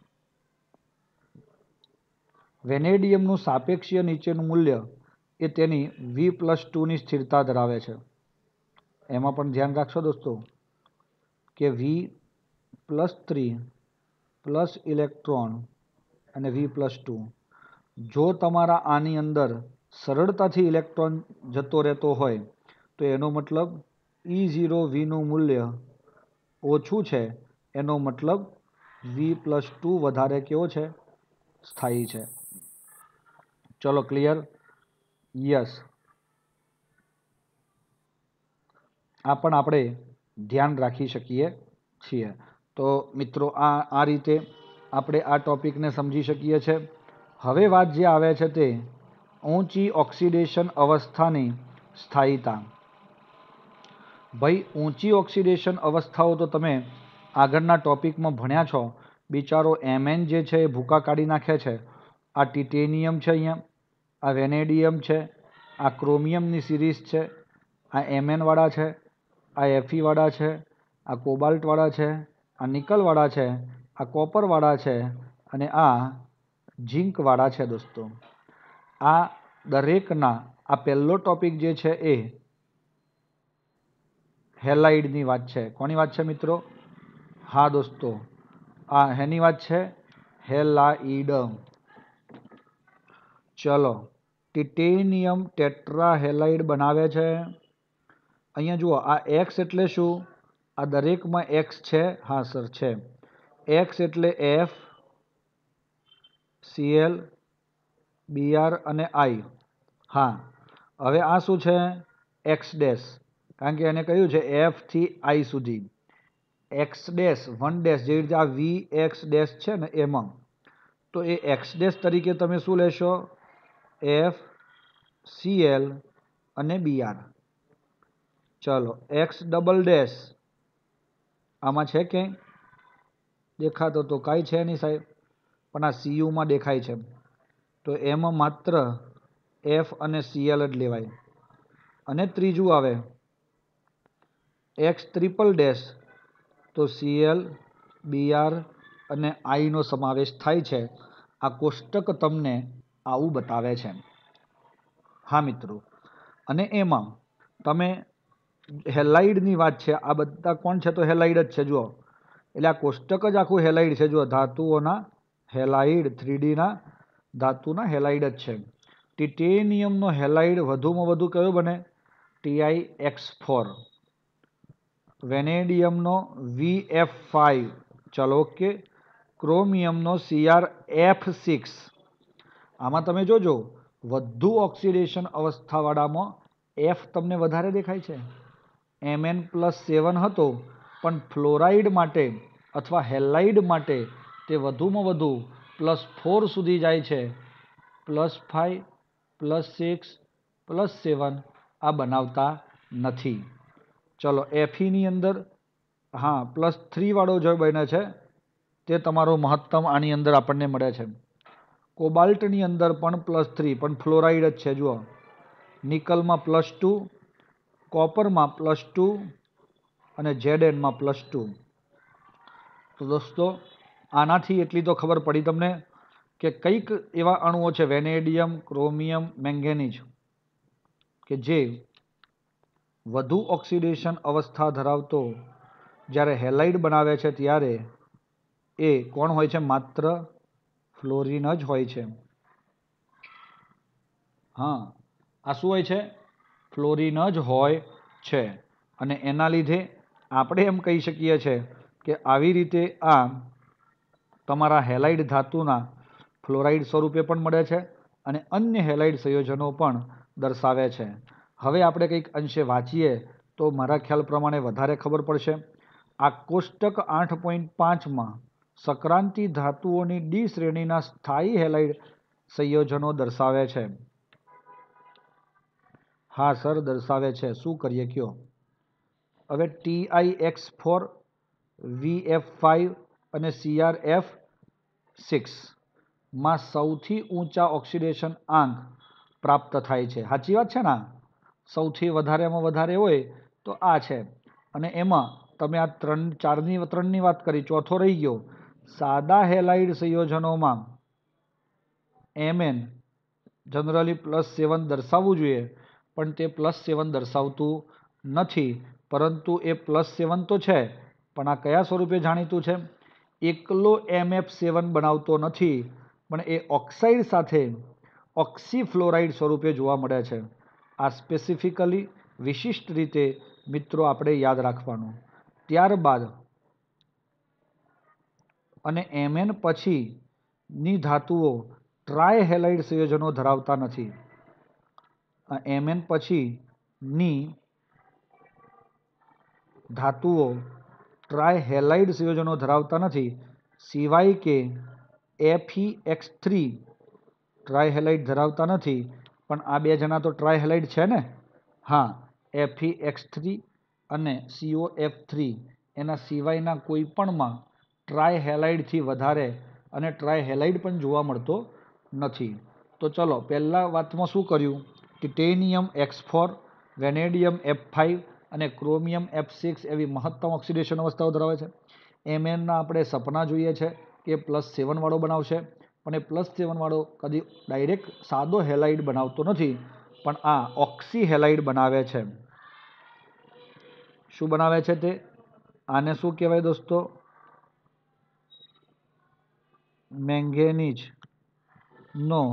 વેનેડિયમનું સાપેક્ષીય નીચેનું મૂલ્ય એ તેની વી પ્લસ ટુની સ્થિરતા ધરાવે છે. એમાં પણ ધ્યાન રાખશો દોસ્તો કે V plus three plus electron અને વી પ્લસ ટુ, જો તમારા આની અંદર સરળતાથી ઇલેક્ટ્રોન જતો રહેતો હોય તો એનો મતલબ ઈ ઝીરો વીનું મૂલ્ય ઓછું છે. એનો મતલબ વી પ્લસ ટુ વધારે કેવો છે? સ્થાયી છે. ચલો, ક્લિયર? યસ. આ પણ આપણે ધ્યાન રાખી શકીએ છીએ. તો મિત્રો આ આ રીતે આપણે આ ટોપિકને સમજી શકીએ છીએ. હવે વાત જે આવે છે તે ऊंची ऑक्सीडेशन अवस्थानी स्थायीता। भाई ऊंची ऑक्सीडेशन अवस्थाओं तो तमे आगळना टॉपिकमां भण्या छो। बिचारो एमएन जे छे ए भूका काढी नाखे छे। आ टिटेनियम छे, अहींया आ वेनेडियम छे, आ क्रोमियमनी सीरीज छे, आ एमएन वाळा छे, आ एफई वाळा छे, आ कोबाल्ट वाळा छे, आ निकल वाळा छे, आ कॉपर वाळा छे અને આ ઝીંક વાળા છે દોસ્તો। આ દરેકના આ પહેલો ટોપિક જે છે એ હેલાઇડની વાત છે। કોની વાત છે મિત્રો? હા દોસ્તો, આ હેની વાત છે? હેલાઇડ। ચલો, ટિટેનિયમ ટેટ્રાહેલાઇડ બનાવે છે। અહીંયા જુઓ, આ એક્સ એટલે શું? આ દરેકમાં એક્સ છે? હા સર છે। એક્સ એટલે એફ, સીએલ, બીઆર અને આઈ। હા, હવે આ શું છે? એક્સ ડેશ, કારણ કે એને કહ્યું છે એફ થી આઈ સુધી। એક્સ ડેશ વન ડેશ જેવી રીતે આ વી એક્સ ડેશ છે ને એમાં, તો એ એક્સ ડેશ તરીકે તમે શું લેશો? એફ, સીએલ અને બીઆર। ચલો, એક્સ ડબલ ડેશ આમાં છે ક્યાંય? દેખાતો તો કાંઈ છે નહીં સાહેબ, પણ આ સીયુમાં દેખાય છે, તો એમાં માત્ર એફ અને સીએલ જ લેવાય। અને ત્રીજું આવે એક્સ ટ્રિપલ ડેશ, તો સીએલ, બીઆર અને આઈનો સમાવેશ થાય છે। આ કોષ્ટક તમને આવું બતાવે છે। હા મિત્રો, અને એમાં તમે હેલાઇડની વાત છે, આ બધા કોણ છે? તો હેલાઇડ જ છે। જુઓ, એટલે આ કોષ્ટક જ આખું હેલાઇડ છે। જુઓ, ધાતુઓના હેલાઇડ, થ્રીડીના ધાતુના હેલાઇડ જ છે। ટિટેનિયમનો હેલાઇડ વધુમાં વધુ કયો બને? T I X four. વેનેડિયમનો વી એફ ફાઇવ। ચલો ઓકે। ક્રોમિયમનો સીઆર એફ સિક્સ। આમાં તમે જોજો, વધુ ઓક્સિડેશન અવસ્થાવાળામાં એફ તમને વધારે દેખાય છે। એમએન પ્લસ સેવન હતો, પણ ફ્લોરાઇડ માટે અથવા હેલાઇડ માટે તે વધુમાં વધુ પ્લસ ફોર સુધી જાય છે। Plus five, plus six, plus seven આ બનાવતા નથી। ચલો, એફઈની અંદર હા પ્લસ થ્રી વાળો જો બને છે તે તમારો મહત્તમ આની અંદર આપણને મળે છે। કોબાલ્ટની અંદર પણ પ્લસ થ્રી, પણ ફ્લોરાઇડ જ છે। જુઓ, નિકલમાં પ્લસ ટુ, કોપરમાં પ્લસ ટુ અને ઝેડએનમાં પ્લસ ટુ। તો દોસ્તો, આનાથી એટલી તો ખબર પડી તમને કે કઈક એવા અણુઓ છે વેનેડિયમ, ક્રોમિયમ, મેંગેનીઝ કે જે વધુ ઓક્સિડેશન અવસ્થા ધરાવતો જ્યારે હેલાઇડ બનાવે છે ત્યારે એ કોણ હોય છે? માત્ર ફ્લોરિન જ હોય છે। હા, આ શું હોય છે? ફ્લોરિન જ હોય છે। અને એના લીધે આપણે એમ કહી શકીએ છીએ કે આવી રીતે આ તમારા હેલાઇડ ધાતુના ફ્લોરાઇડ સ્વરૂપે પણ મળે છે અને અન્ય હેલાઇડ સંયોજનો પણ દર્શાવે છે। હવે આપણે કંઈક અંશે વાંચીએ તો મારા ખ્યાલ પ્રમાણે વધારે ખબર પડશે। આ કોષ્ટક આઠ પોઈન્ટ પાંચમાં સંક્રાંતિ ધાતુઓની ડી શ્રેણીના સ્થાયી હેલાઇડ સંયોજનો દર્શાવે છે। હા સર, દર્શાવે છે। શું કરીએ કયો? હવે T I X four, V F five અને સીઆર એફ સિક્સ માં સૌથી ઊંચા ઓક્સિડેશન આંક પ્રાપ્ત થાય છે। સાચી વાત છે ને? સૌથી વધારેમાં વધારે હોય તો આ છે। અને એમાં તમે આ ત્રણ ચારની ત્રણની વાત કરી, ચોથો રહી ગયો। સાદા હેલાઇડ સંયોજનોમાં એમએન જનરલી પ્લસ સેવન દર્શાવવું જોઈએ, પણ તે પ્લસ સેવન દર્શાવતું નથી। પરંતુ એ પ્લસ સેવન તો છે, પણ આ કયા સ્વરૂપે જાણીતું છે? એકલો એમએફ સેવન બનાવતો નથી, પણ એ ઓક્સાઇડ સાથે ઓક્સીફ્લોરાઇડ સ્વરૂપે જોવા મળે છે। આ સ્પેસિફિકલી વિશિષ્ટ રીતે મિત્રો આપણે યાદ રાખવાનું। ત્યારબાદ અને એમએન પછીની ધાતુઓ ટ્રાય હેલાઇડ સંયોજનો ધરાવતા નથી। આ એમએન પછીની ધાતુઓ ટ્રાય હેલાઇડ સંયોજનો ધરાવતા નથી, સિવાય કે F E X three trihalide ધરાવતા નથી પણ આ બે જણા તો ટ્રાય હેલાઇડ છે ને? હા, એફ ઈ એક્સ થ્રી અને સી ઓ એફ થ્રી એના સિવાયના કોઈ પણમાં ટ્રાય હેલાઇડથી વધારે અને ટ્રાય હેલાઇડ પણ જોવા મળતો નથી. તો ચલો પહેલા વાતમાં શું કર્યું? Titanium X four, vanadium F five અને ક્રોમિયમ એફ સિક્સ એવી મહત્તમ ઓક્સિડેશન અવસ્થાઓ ધરાવે છે. એમ એનના આપણે સપના જોઈએ છે કે પ્લસ સેવન વાળો બનાવશે, પણ એ પ્લસ સેવન વાળો કદી ડાયરેક્ટ સાદો હેલાઇડ બનાવતો નથી, પણ આ ઓક્સી હેલાઇડ બનાવે છે. શું બનાવે છે તે? આને શું કહેવાય દોસ્તો? મેંગેનીઝ નો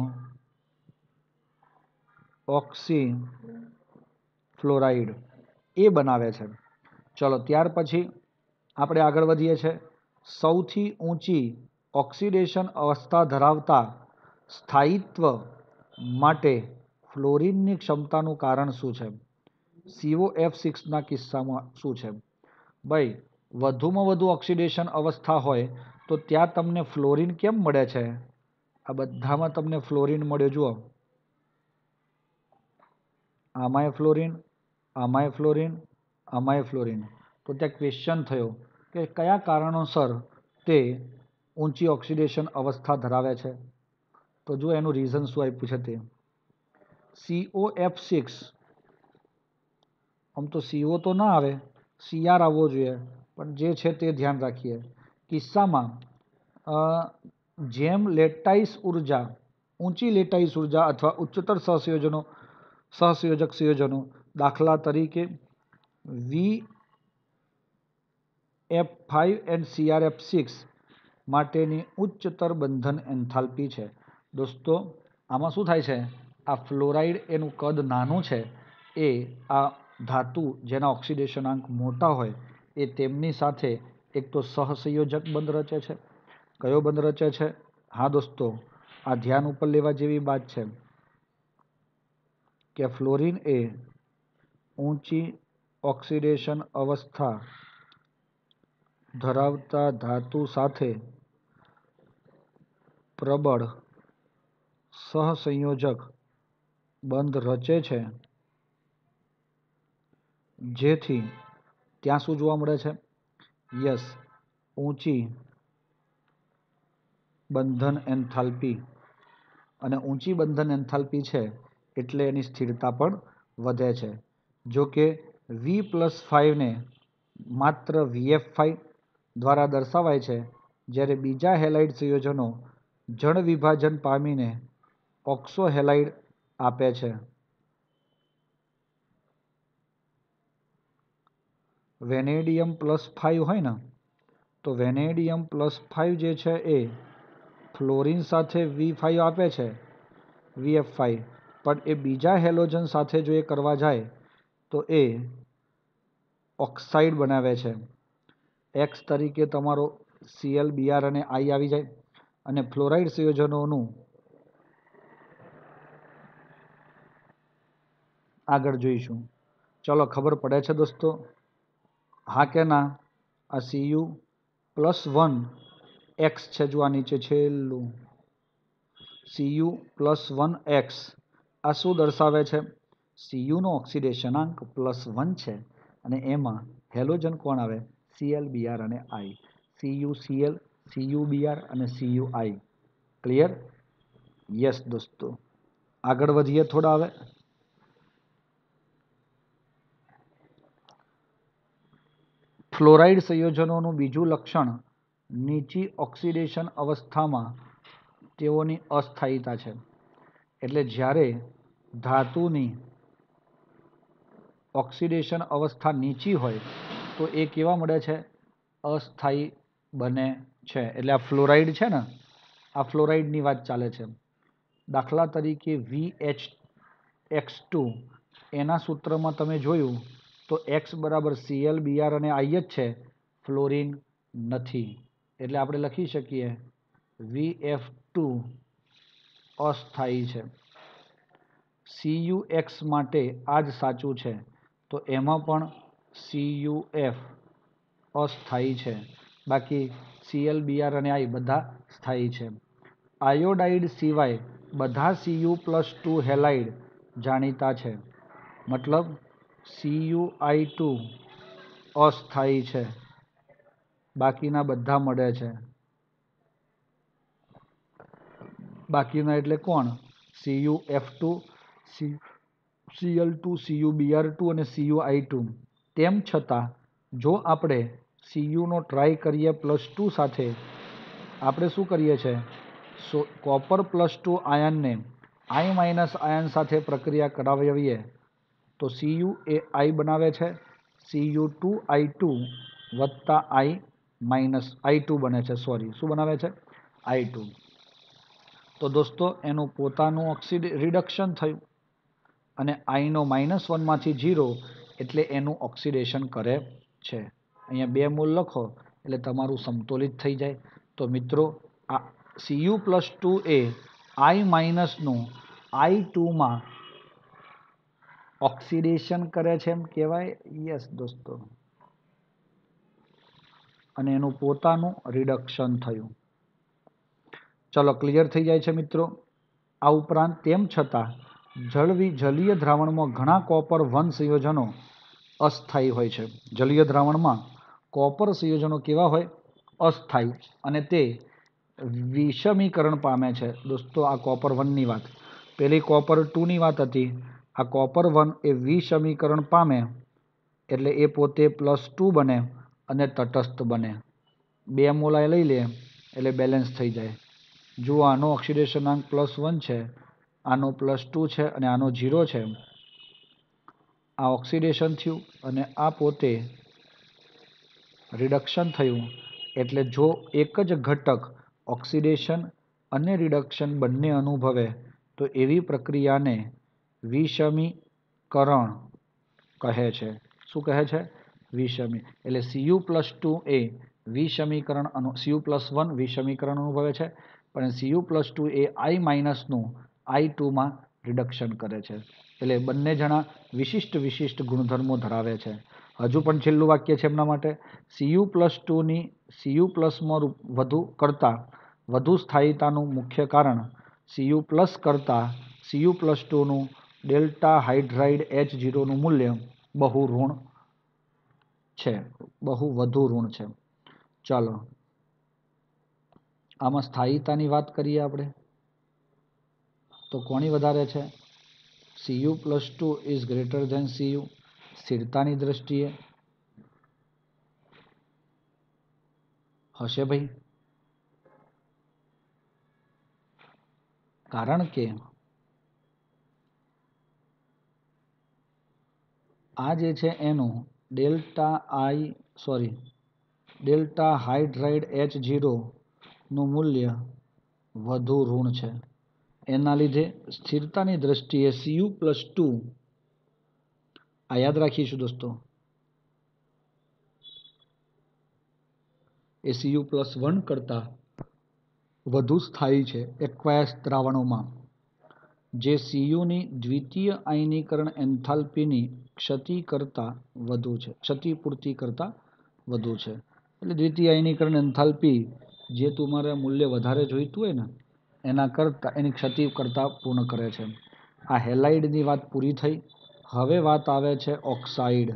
ઓક્સી ફ્લોરાઇડ એ બનાવે છે. ચલો ત્યાર પછી આપણે આગળ વધીએ છીએ. સૌથી ઊંચી ઓક્સિડેશન અવસ્થા ધરાવતા સ્થાયિત્વ માટે ફ્લોરિનની ક્ષમતાનું કારણ શું છે? સી ઓ એફ સિક્સના કિસ્સામાં શું છે? ભાઈ, વધુમાં વધુ ઓક્સિડેશન અવસ્થા હોય તો ત્યાં તમને ફ્લોરિન કેમ મળે છે? આ બધામાં તમને ફ્લોરિન મળ્યો જુઓ. આમાંય ફ્લોરિન, આમાંય ફ્લોરિન, આમાંય ફ્લોરિન. તો ત્યાં ક્વેશ્ચન થયો કે કયા કારણોસર તે ઊંચી ઓક્સિડેશન અવસ્થા ધરાવે છે? તો જો એનું રીઝન શું આપ્યું છે તે સી ઓ એફ સિક્સ, આમ તો સી ઓ તો ના આવે, સી આર આવવો જોઈએ, પણ જે છે તે ધ્યાન રાખીએ. કિસ્સામાં જેમ લેટાઇસ ઉર્જા, ઊંચી લેટાઇસ ઉર્જા અથવા ઉચ્ચતર સહસંયોજનો સહસંયોજક સંયોજનો, દાખલા તરીકે V F five and C R F six માટેની ઉચ્ચતર બંધન એન્થાલ્પી છે. દોસ્તો આમાં શું થાય છે? આ ફ્લોરાઇડ એનું કદ નાનું છે, એ આ ધાતુ જેના ઓક્સિડેશનાંક મોટા હોય એ તેમની સાથે એક તો સહસંયોજક બંધ રચે છે. કયો બંધ રચે છે? હા દોસ્તો, આ ધ્યાન ઉપર લેવા જેવી વાત છે કે ફ્લોરિન એ ઊંચી ઓક્સિડેશન અવસ્થા ધરાવતા ધાતુ સાથે પ્રબળ સહસંયોજક બંધ રચે છે, જેથી ત્યાં શું જોવા મળે છે? યસ, ઊંચી બંધન એન્થાલ્પી. અને ઊંચી બંધન એન્થાલ્પી છે એટલે એની સ્થિરતા પણ વધે છે. જો કે વી પ્લસ ફાઇવને માત્ર વી એફ ફાઇવ દ્વારા દર્શાવાય છે, જ્યારે બીજા હેલાઇડ સંયોજનો જળ વિભાજન પામીને ઓક્સો હેલાઇડ આપે છે. વેનેડિયમ પ્લસ ફાઇવ હોય ને, તો વેનેડિયમ પ્લસ ફાઇવ જે છે એ ફ્લોરિન સાથે વી ફાઇવ આપે છે, વી એફ ફાઇવ, પણ એ બીજા હેલોજન સાથે જો એ કરવા જાય તો એ ઓક્સાઇડ બનાવે છે. એક્સ તરીકે તમારો સી એલ બી આર અને આઈ આવી જાય, અને ફ્લોરાઇડ સંયોજનોનું આગળ જોઈશું. ચલો ખબર પડે છે દોસ્તો? હા કે ના? આ C U plus one X છે, જો આ નીચે છેલ્લું C U plus one X, આ શું દર્શાવે છે? સી યુનો ઓક્સિડેશનાંક પ્લસ વન છે, અને એમાં હેલોજન કોણ આવે? સી એલ બી આર અને આઈ. C U C L, C U B R અને C U I. Clear? Yes દોસ્તો. આગળ વધીએ થોડા હવે. ફ્લોરાઇડ સંયોજનોનું બીજું લક્ષણ નીચી ઓક્સિડેશન અવસ્થામાં તેઓની અસ્થાયીતા છે. એટલે જ્યારે ધાતુની ઓક્સિડેશન અવસ્થા નીચી હોય તો એ કેવા મળે છે? અસ્થાયી બને છે. એટલે આ ફ્લોરાઇડ છે ને, આ ફ્લોરાઇડની વાત ચાલે છે. દાખલા તરીકે વી એચ એક્સ ટુ, એના સૂત્રમાં તમે જોયું તો એક્સ બરાબર સી એલ બી આર અને આઈ જ છે, ફ્લોરિન નથી. એટલે આપણે લખી શકીએ વી એફ ટુ અસ્થાયી છે. સી યુ એક્સ માટે આ જ સાચું છે, તો એમાં પણ સી યુ એફ અસ્થાયી છે, બાકી સી એલ બી આર અને આઈ બધા સ્થાયી છે. આયોડાઇડ સિવાય બધા C U plus two halide જાણીતા છે, મતલબ સી યુ આઈ ટુ અસ્થાયી છે, બાકીના બધા મળે છે. બાકીના એટલે કોણ? C U F two, C L two, C U B R two અને સી યુ આઈ ટુ. તેમ છતાં જો આપણે સી યુનો ટ્રાય કરીએ પ્લસ ટુ સાથે, આપણે શું કરીએ છીએ? સો કોપર પ્લસ ટુ આયનને આઈ માઇનસ આયન સાથે પ્રક્રિયા કરાવીએ તો સી યુ એ આઈ બનાવે છે, C U two I two વત્તા આઈ માઇનસ આઈ ટુ બને છે. સોરી, શું બનાવે છે? I two. તો દોસ્તો એનું પોતાનું ઓક્સિડ રિડક્શન થયું અને આઈનો માઇનસ વનમાંથી ઝીરો એટલે એનું ઓક્સિડેશન કરે છે. અહીંયા બે મોલ લખો એટલે તમારું સમતોલિત થઈ જાય. તો મિત્રો આ સી યુ પ્લસ ટુ એ આઈ માઇનસનું આઈ ટુમાં ઓક્સિડેશન કરે છે એમ કહેવાય. યસ દોસ્તો, અને એનું પોતાનું રિડક્શન થયું. ચલો, ક્લિયર થઈ જાય છે મિત્રો. આ ઉપરાંત તેમ છતાં જળવી જલીય દ્રાવણમાં ઘણા કોપર વન સંયોજનો અસ્થાયી હોય છે. જલીય દ્રાવણમાં કોપર સંયોજનો કેવા હોય? અસ્થાયી, અને તે વિષમીકરણ પામે છે. દોસ્તો આ કોપર વનની વાત, પેલી કોપર ટુની વાત હતી. આ કોપર વન એ વિષમીકરણ પામે એટલે એ પોતે પ્લસ ટુ બને અને તટસ્થ બને. બે મોલાએ લઈ લે એટલે બેલેન્સ થઈ જાય. જુઓ, આનો ઓક્સિડેશનાંક પ્લસ વન છે, આનો પ્લસ ટુ છે અને આનો ઝીરો છે. આ ઓક્સિડેશન થયું અને આ પોતે રિડક્શન થયું. એટલે જો એક જ ઘટક ઓક્સિડેશન અને રિડક્શન બંને અનુભવે તો એવી પ્રક્રિયાને વિષમીકરણ કહે છે. શું કહે છે? વિષમી. એટલે સી યુ પ્લસ ટુ એ વિષમીકરણ અનુ સી યુ પ્લસ વન વિષમીકરણ અનુભવે છે, પણ સી યુ પ્લસ ટુ એ આઈ માઇનસનું આઈ ટુમાં રિડક્શન કરે છે. એટલે બંને જણા વિશિષ્ટ વિશિષ્ટ ગુણધર્મો ધરાવે છે. હજુ પણ છેલ્લું વાક્ય છે એમના માટે. સી યુ પ્લસ ટુની સી યુ પ્લસમાં વધુ કરતાં વધુ સ્થાયીતાનું મુખ્ય કારણ સી યુ પ્લસ કરતાં સી યુ પ્લસ ટુનું ડેલ્ટા હાઇડ્રાઇડ એચ ઝીરોનું મૂલ્ય બહુ ઋણ છે, બહુ વધુ ઋણ છે. ચાલો, આમાં સ્થાયીતાની વાત કરીએ આપણે તો કોની વધારે છે? C U plus two is greater than C U. સ્થિરતાની દ્રષ્ટિએ હશે ભાઈ, કારણ કે આ જે છે એનું delta I sorry delta hydride H ઝીરોનું મૂલ્ય વધુ ઋણ છે. એના લીધે સ્થિરતાની દ્રષ્ટિએ સી યુ પ્લસ ટુ, આ યાદ રાખીશું દોસ્તો, એ સી યુ પ્લસ વન કરતાં વધુ સ્થાયી છે એક્વાયસ દ્રાવણોમાં, જે સી યુની દ્વિતીય આયનીકરણ એન્થાલ્પીની ક્ષતિ કરતાં વધુ છે ક્ષતિપૂર્તિ કરતાં વધુ છે. એટલે દ્વિતીય આયનીકરણ એન્થાલ્પી જે તમારે મૂલ્ય વધારે જોઈતું હોય ને એના કરતાં એની ક્ષતિ કરતાં પૂર્ણ કરે છે. આ હેલાઇડની વાત પૂરી થઈ. હવે વાત આવે છે ઓક્સાઇડ.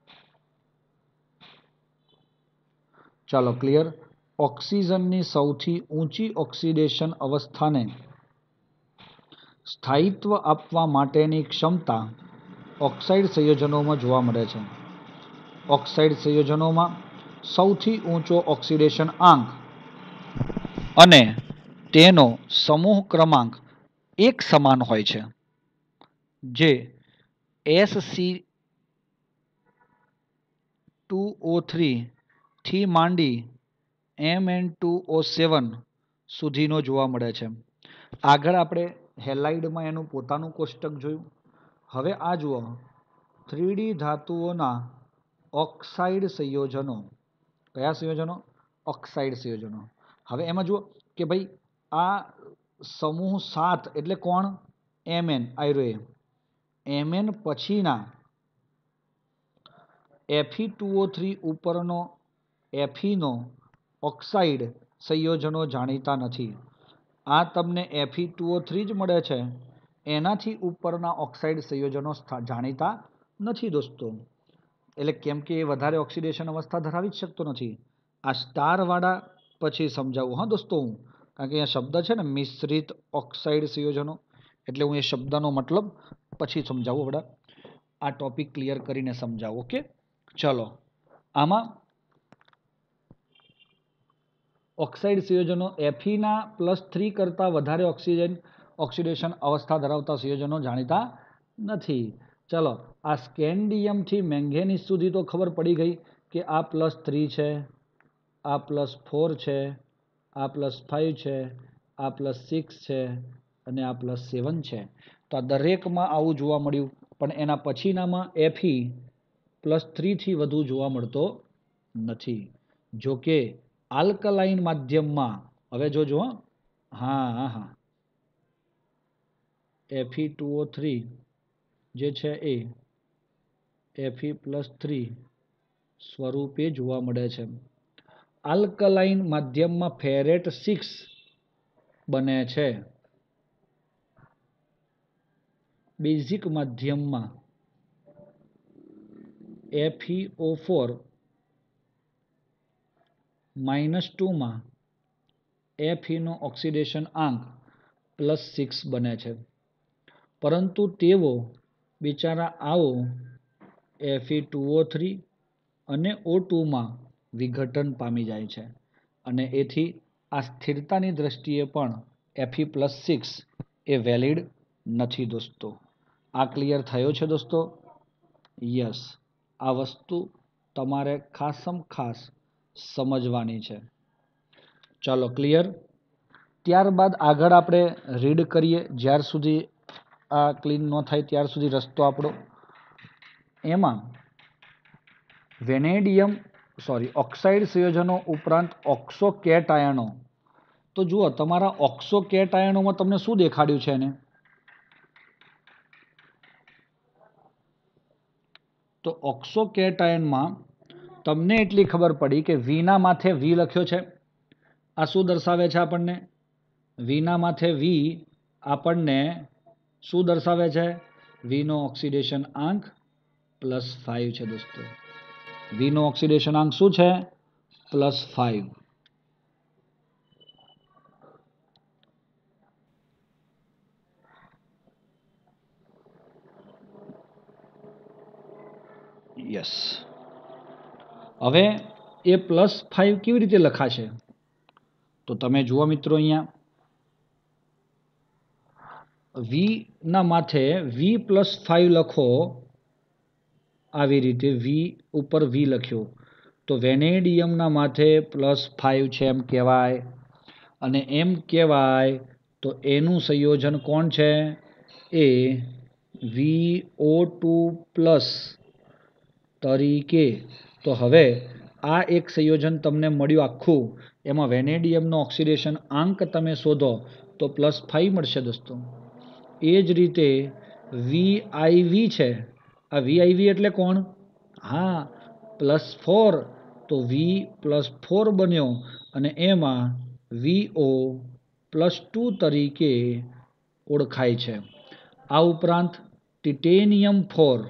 ચાલો, ક્લિયર. ઓક્સિજનની સૌથી ઊંચી ઓક્સિડેશન અવસ્થાને સ્થાયિત્વ આપવા માટેની ક્ષમતા ઓક્સાઇડ સંયોજનોમાં જોવા મળે છે. ઓક્સાઇડ સંયોજનોમાં સૌથી ઊંચો ઓક્સિડેશન આંક અને તેનો સમૂહ ક્રમાંક એક સમાન હોય છે, જે S C two O three થી માંડી એમ એન ટુ ઓ સેવન સુધીનો જોવા મળે છે. આગળ આપણે હેલાઇડમાં એનું પોતાનું કોષ્ટક જોયું. હવે આ જુઓ, થ્રી ડી ધાતુઓના ઓક્સાઇડ સંયોજનો. કયા સંયોજનો? ઓક્સાઇડ સંયોજનો. હવે એમાં જુઓ કે ભાઈ આ સમૂહ સાત એટલે કોણ? એમએન. આયરો એ એમએન પછીના એફી ટુ ઓ થ્રી ઉપરનો એફીનો ઓક્સાઇડ સંયોજનો જાણીતા નથી. આ તમને એફી ટુ ઓ થ્રી જ મળે છે એનાથી ઉપરના ઓક્સાઇડ સંયોજનો જાણીતા નથી દોસ્તો. એટલે કેમ કે એ વધારે ઓક્સિડેશન અવસ્થા ધરાવી જ શકતો નથી. આ સ્ટારવાળા પછી સમજાવું હા દોસ્તો હું, કારણ કે અહીંયા શબ્દ છે ને મિશ્રિત ઓક્સાઇડ સંયોજનો, એટલે હું એ શબ્દનો મતલબ પછી સમજાવું. બધા આ ટોપિક ક્લિયર કરીને સમજાવું. ઓકે ચલો. આમાં ઓક્સાઇડ સંયોજનો એફીના પ્લસ થ્રી કરતાં વધારે ઓક્સિજન ઓક્સિડેશન અવસ્થા ધરાવતા સંયોજનો જાણીતા નથી. ચલો, આ સ્કેન્ડિયમથી મેંગેનીઝ સુધી તો ખબર પડી ગઈ કે આ પ્લસ થ્રી છે, આ પ્લસ ફોર છે, આ પ્લસ ફાઇવ છે, આ પ્લસ સિક્સ છે અને આ પ્લસ સેવન છે. તો આ દરેકમાં આવું જોવા મળ્યું, પણ એના પછીનામાં એફી પ્લસ થ્રીથી વધુ જોવા મળતો નથી. જો કે આલ્કલાઇન માધ્યમમાં હવે જોજો, હા હા હા એફી ટુ ઓ થ્રી જે છે એ એફી પ્લસ થ્રી સ્વરૂપે જોવા મળે છે. આલ્કલાઇન માધ્યમમાં ફેરેટ સિક્સ બને છે. બેઝિક માધ્યમમાં એફી ઓ ફોર માઇનસ ટુમાં એફીનો ઓક્સિડેશન આંક પ્લસ સિક્સ બને છે. પરંતુ તેઓ બિચારા આવો એફી ટુ ઓ થ્રી અને ઓ ટુમાં વિઘટન પામી જાય છે, અને એથી આ સ્થિરતાની દ્રષ્ટિએ પણ એફી પ્લસ સિક્સ એ વેલિડ નથી દોસ્તો. આ ક્લિયર થયો છે દોસ્તો? યસ, આ વસ્તુ તમારે ખાસમ ખાસ સમજવાની છે. ચાલો ક્લિયર. ત્યારબાદ આગળ આપણે રીડ કરીએ જ્યાર સુધી આ ક્લીન ન થાય ત્યાર સુધી રસ્તો આપણો. એમાં વેનેડિયમ સોરી ઓક્સાઇડ સંયોજનો ઉપરાંત ઓક્સો કેટાયનો. તો જુઓ, તમારા ઓક્સો કેટાયનોમાં તમને શું દેખાડ્યું છે એને? તો ઓક્સો કેટાયનમાં તમને એટલી ખબર પડી કે વીના માથે વી લખ્યો છે. આ શું દર્શાવે છે આપણને? વીના માથે વી આપણને શું દર્શાવે છે? વીનો ઓક્સિડેશન આંક પ્લસ ફાઇવ છે દોસ્તો. વીનો ઓક્સિડેશન આંક શું છે? Plus five. યસ. હવે એ પ્લસ ફાઇવ કેવી રીતે લખાશે? તો તમે જુઓ મિત્રો, અહીંયા વી ના માથે વી પ્લસ ફાઇવ લખો. આવી રીતે વી ઉપર વી લખ્યો તો વેનેડિયમના માથે પ્લસ ફાઇવ છે એમ કહેવાય. અને એમ કહેવાય તો એનું સંયોજન કોણ છે? એ વી ઓ ટુ પ્લસ તરીકે. તો હવે આ એક સંયોજન તમને મળ્યું આખું, એમાં વેનેડિયમનો ઓક્સિડેશન આંક તમે શોધો તો પ્લસ ફાઇવ મળશે દોસ્તો. એ જ રીતે વી આઈ વી છે. આ વી આઈ વી એટલે કોણ? હા, પ્લસ ફોર. તો વી પ્લસ ફોર બન્યો અને એમાં વી ઓ પ્લસ ટુ તરીકે ઓળખાય છે. આ ઉપરાંત ટિટેનિયમ ફોર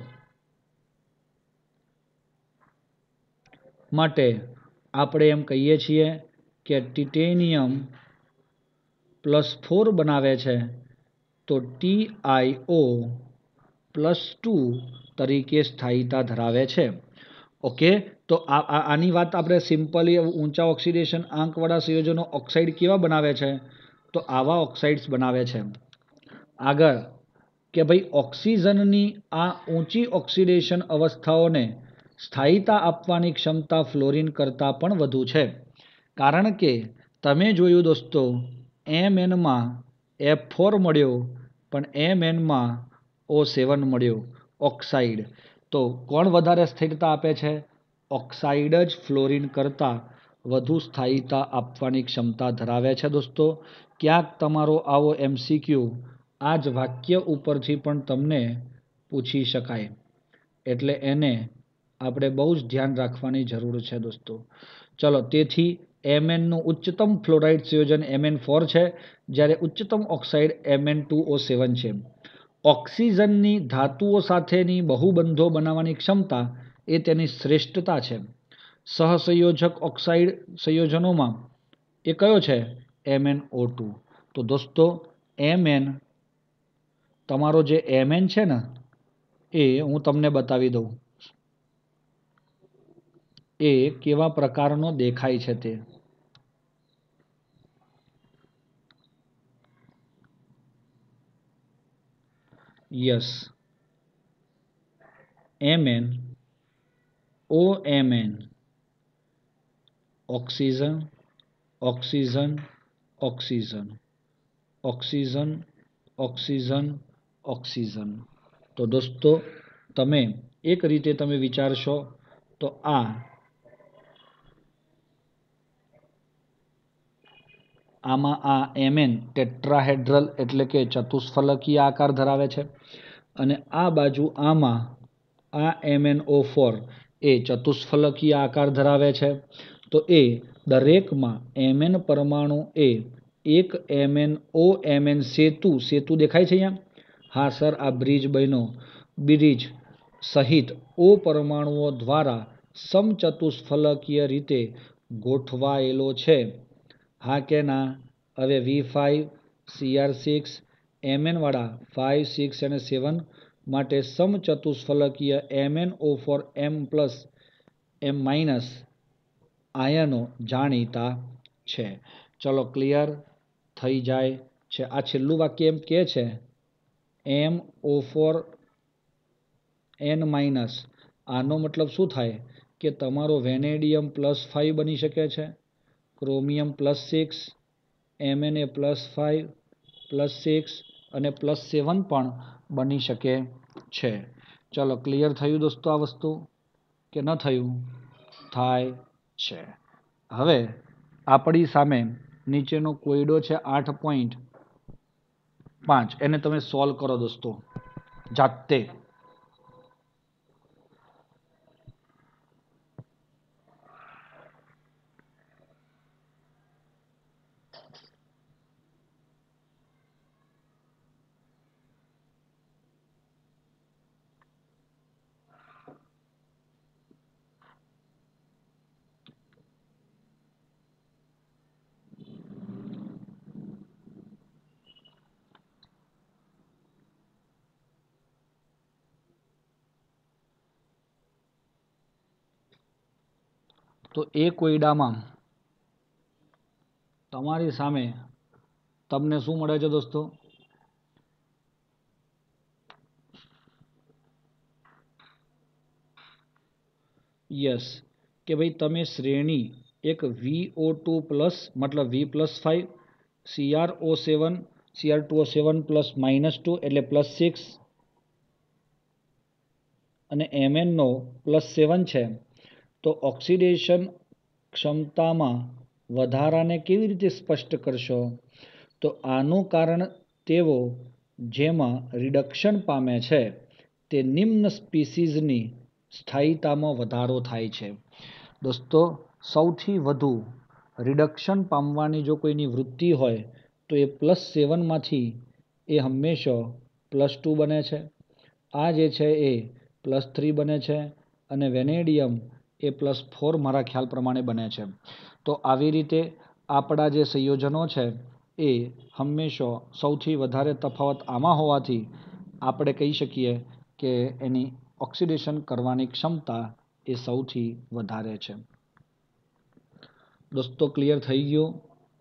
માટે આપણે એમ કહીએ છીએ કે ટિટેનિયમ પ્લસ ફોર બનાવે છે તો T I O plus two તરીકે સ્થાયીતા ધરાવે છે. ઓકે, તો આ આની વાત આપણે સિમ્પલી ઊંચા ઓક્સિડેશન આંકવાળા સંયોજનો ઓક્સાઇડ કેવા બનાવે છે? તો આવા ઓક્સાઇડ્સ બનાવે છે. આગળ કે ભાઈ ઓક્સિજનની આ ઊંચી ઓક્સિડેશન અવસ્થાઓને સ્થાયીતા આપવાની ક્ષમતા ફ્લોરિન કરતાં પણ વધુ છે. કારણ કે તમે જોયું દોસ્તો, એમ એનમાં એફ ફોર મળ્યો પણ એમ એનમાં ઓ સેવન મળ્યો ઓક્સાઇડ. તો કોણ વધારે સ્થિરતા આપે છે? ઓક્સાઇડ જ ફ્લોરિન કરતાં વધુ સ્થાયીતા આપવાની ક્ષમતા ધરાવે છે દોસ્તો. ક્યાંક તમારો આવો એમસીક્યુ આ જ વાક્ય ઉપરથી પણ તમને પૂછી શકાય, એટલે એને આપણે બહુ જ ધ્યાન રાખવાની જરૂર છે દોસ્તો. ચલો, તેથી એમએન નું ઉચ્ચતમ ફ્લોરાઇડ સંયોજન એમ એન ફોર છે, જ્યારે ઉચ્ચતમ oxide M N two O seven છે. ઓક્સિજનની ધાતુઓ સાથેની બહુબંધો બનાવવાની ક્ષમતા એ તેની શ્રેષ્ઠતા છે. સહસંયોજક ઓક્સાઇડ સંયોજનોમાં એ કયો છે? M N O two. તો દોસ્તો Mn, તમારો જે Mn છે ને એ હું તમને બતાવી દઉં એ કેવા પ્રકારનો દેખાય છે તે. Yes, Mn O Mn, oxygen oxygen oxygen oxygen oxygen oxygen. તો દોસ્તો તમે એક રીતે તમે વિચારશો તો આ આમાં આ Mn ટેટ્રાહેડ્રલ એટલે કે ચતુષ્ફલકીય આકાર ધરાવે છે, અને આ બાજુ આમાં આ એમ એન ઓ ફોર એ ચતુષ્ફલકીય આકાર ધરાવે છે. તો એ દરેકમાં Mn પરમાણુ એ એક Mn O Mn સેતુ સેતુ દેખાય છે અહીંયા? હા સર, આ બ્રિજ બન્યો. બ્રિજ સહિત O પરમાણુઓ દ્વારા સમચતુષ્ફલકીય રીતે ગોઠવાયેલો છે. હા કે ના? હવે V five, C R six, Mn વાળા ફાઇવ, સિક્સ અને સેવન માટે સમચતુષ્ફલકીય M N O four M plus M minus આયનો જાણીતા છે. ચલો ક્લિયર થઈ જાય છે. આ છેલ્લું વાક્ય એમ કે છે M O four N minus. આનો મતલબ શું થાય કે તમારો વેનેડિયમ પ્લસ ફાઇવ બની શકે છે, chromium plus six, Mna plus five, plus six અને પ્લસ સેવન પણ બની શકે છે. ચલો ક્લિયર થયું દોસ્તો આ વસ્તુ કે ન થયું? થાય છે. હવે આપણી સામે નીચેનો કોયડો છે આઠ પોઈન્ટ પાંચ, એને તમે સોલ્વ કરો દોસ્તો જાતે. તો એ કોયડામાં તમારી સામે તમને શું મળે છે દોસ્તો? યસ, કે ભાઈ તમે શ્રેણી એક વી ઓ ટુ પ્લસ મતલબ V plus five, C R O seven, C R two O seven plus minus two એટલે પ્લસ સિક્સ અને Mn નો પ્લસ સેવન છે. તો ઓક્સિડેશન ક્ષમતામાં વધારાને કેવી રીતે સ્પષ્ટ કરશો? તો આનું કારણ તેઓ જેમાં રિડક્શન પામે છે તે નિમ્ન સ્પીસીઝની સ્થાયીતામાં વધારો થાય છે. દોસ્તો સૌથી વધુ રિડક્શન પામવાની જો કોઈની વૃત્તિ હોય તો એ પ્લસ સેવનમાંથી એ હંમેશા પ્લસ ટુ બને છે. આ જે છે એ પ્લસ થ્રી બને છે અને વેનેડિયમ એ પ્લસ ફોર મારા ખ્યાલ પ્રમાણે બને છે. તો આવી રીતે આપણા જે સંયોજનો છે એ હંમેશા સૌથી વધારે તફાવત આમાં હોવાથી આપણે કહી શકીએ કે એની ઓક્સિડેશન કરવાની ક્ષમતા એ સૌથી વધારે છે. દોસ્તો ક્લિયર થઈ ગયું?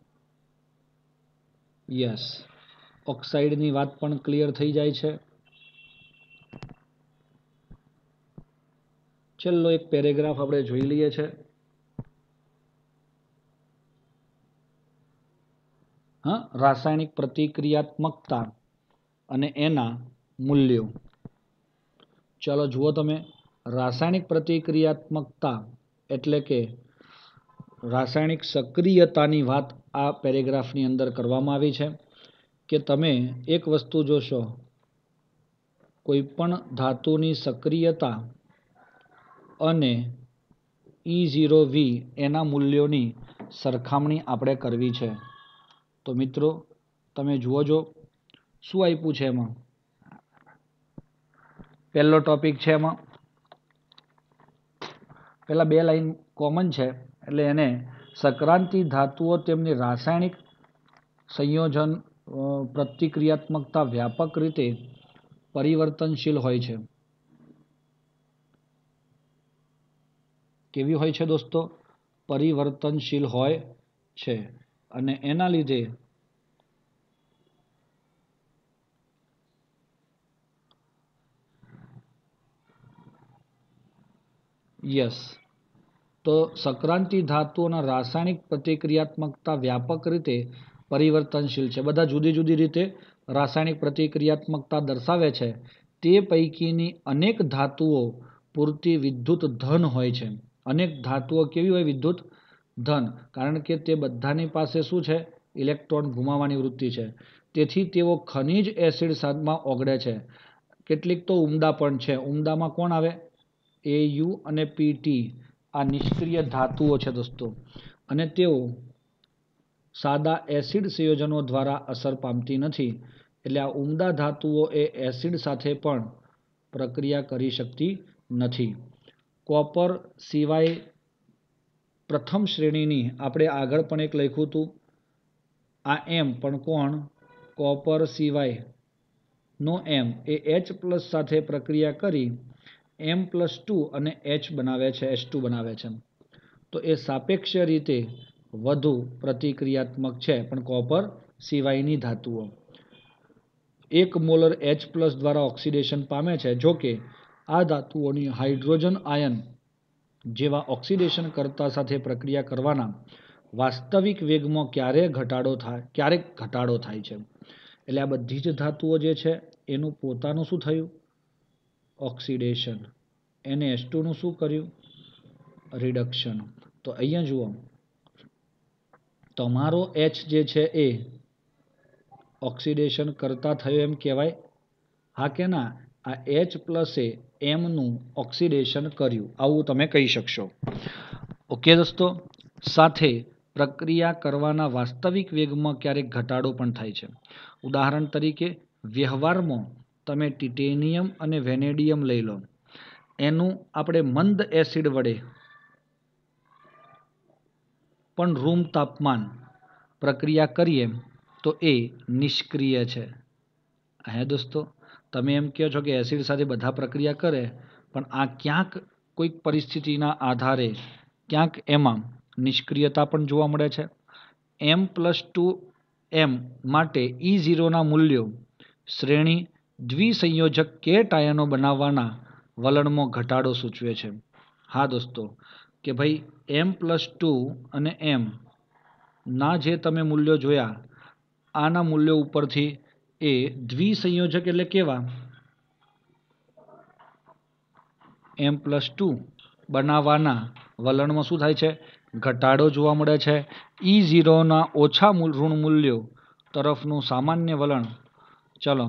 યસ, ઓક્સાઇડની વાત પણ ક્લિયર થઈ જાય છે. છેલ્લો એક પેરેગ્રાફ આપણે જોઈ લઈએ છે. હા, રાસાયણિક પ્રતિક્રિયાત્મકતા અને એના મૂલ્યો. ચાલો જુઓ તમે, રાસાયણિક પ્રતિક્રિયાત્મકતા એટલે કે રાસાયણિક સક્રિયતાની વાત આ પેરેગ્રાફની અંદર કરવામાં આવી છે. કે તમે એક વસ્તુ જોશો, કોઈ પણ ધાતુની સક્રિયતા અને ઈ ઝીરો વી એના મૂલ્યોની સરખામણી આપણે કરવી છે. તો મિત્રો તમે જુઓ જો શું આપ્યું છે એમાં. પહેલો ટોપિક છે એમાં પહેલા બે લાઈન કોમન છે એટલે એને સક્રાંતિ ધાતુઓ તેમની રાસાયણિક સંયોજન પ્રતિક્રિયાત્મકતા વ્યાપક રીતે પરિવર્તનશીલ હોય છે. કેવી હોય છે દોસ્તો? પરિવર્તનશીલ હોય છે અને એના લીધે યસ તો સક્રાંતિ ધાતુઓના રાસાયણિક પ્રતિક્રિયાત્મકતા વ્યાપક રીતે પરિવર્તનશીલ છે. બધા જુદી જુદી રીતે રાસાયણિક પ્રતિક્રિયાત્મકતા દર્શાવે છે. તે પૈકીની અનેક ધાતુઓ પૂરતી વિદ્યુત ધન હોય છે. અનેક ધાતુઓ કેવી હોય? વિદ્યુત ધન. કારણ કે તે બધાની પાસે શું છે? ઇલેક્ટ્રોન ગુમાવવાની વૃત્તિ છે. તેથી તેઓ ખનિજ એસિડ સાદમાં ઓગળે છે. કેટલીક તો ઉમદા પણ છે. ઉમદામાં કોણ આવે? એયુ અને પીટી આ નિષ્ક્રિય ધાતુઓ છે દોસ્તો, અને તેઓ સાદા એસિડ સંયોજનો દ્વારા અસર પામતી નથી. એટલે આ ઉમદા ધાતુઓ એ એસિડ સાથે પણ પ્રક્રિયા કરી શકતી નથી. કોપર સિવાય પ્રથમ શ્રેણીની આપણે આગળ પણ એક લખ્યું હતું આ એમ પણ કોણ? કોપર સિવાય નો એમ એ એચ પ્લસ સાથે પ્રક્રિયા કરી એમ પ્લસ ટુ અને એચ બનાવે છે એચ ટુ બનાવે છે. તો એ સાપેક્ષ રીતે વધુ પ્રતિક્રિયાત્મક છે. પણ કોપર સિવાયની ધાતુઓ એક મોલર એચ પ્લસ દ્વારા ઓક્સિડેશન પામે છે. જોકે આ ધાતુઓની હાઇડ્રોજન આયન જેવા ઓક્સિડેશન કર્તા સાથે પ્રક્રિયા કરવાના વાસ્તવિક વેગમાં ક્યારે ઘટાડો થાય ક્યારેક ઘટાડો થાય છે. એટલે આ બધી જ ધાતુઓ જે છે એનું પોતાનું શું થયું? ઓક્સિડેશન. એને એચ ટુ નું શું કર્યું? રિડક્શન. તો અહીંયા જુઓ તમારો એચ જે છે એ ઓક્સિડેશન કરતા થયો એમ કહેવાય? હા કે ના? આ એચ પ્લસે એમનું ઓક્સિડેશન કર્યું આવું તમે કહી શકશો. ઓકે દોસ્તો. સાથે પ્રક્રિયા કરવાના વાસ્તવિક વેગમાં ક્યારેક ઘટાડો પણ થાય છે. ઉદાહરણ તરીકે વ્યવહારમાં તમે ટિટેનિયમ અને વેનેડિયમ લઈ લો. એનું આપણે મંદ એસિડ વડે પણ રૂમ તાપમાન પ્રક્રિયા કરીએ તો એ નિષ્ક્રિય છે. હે દોસ્તો, તમે એમ કહો છો કે એસિડ સાથે બધા પ્રક્રિયા કરે, પણ આ ક્યાંક કોઈક પરિસ્થિતિના આધારે ક્યાંક એમાં નિષ્ક્રિયતા પણ જોવા મળે છે. એમ પ્લસ ટુ એમ માટે ઈ ઝીરોના મૂલ્યો શ્રેણી દ્વિસંયોજક કેટ આયનો બનાવવાના વલણમાં ઘટાડો સૂચવે છે. હા દોસ્તો, કે ભાઈ એમ પ્લસ ટુ અને એમ ના જે તમે મૂલ્યો જોયા આના મૂલ્યો ઉપરથી એ દ્વિસંયોજક એટલે કેવા? એમ પ્લસ ટુ બનાવવાના વલણમાં શું થાય છે? ઘટાડો જોવા મળે છે. ઈ ઝીરોના ઓછા ઋણ મૂલ્યો તરફનું સામાન્ય વલણ. ચલો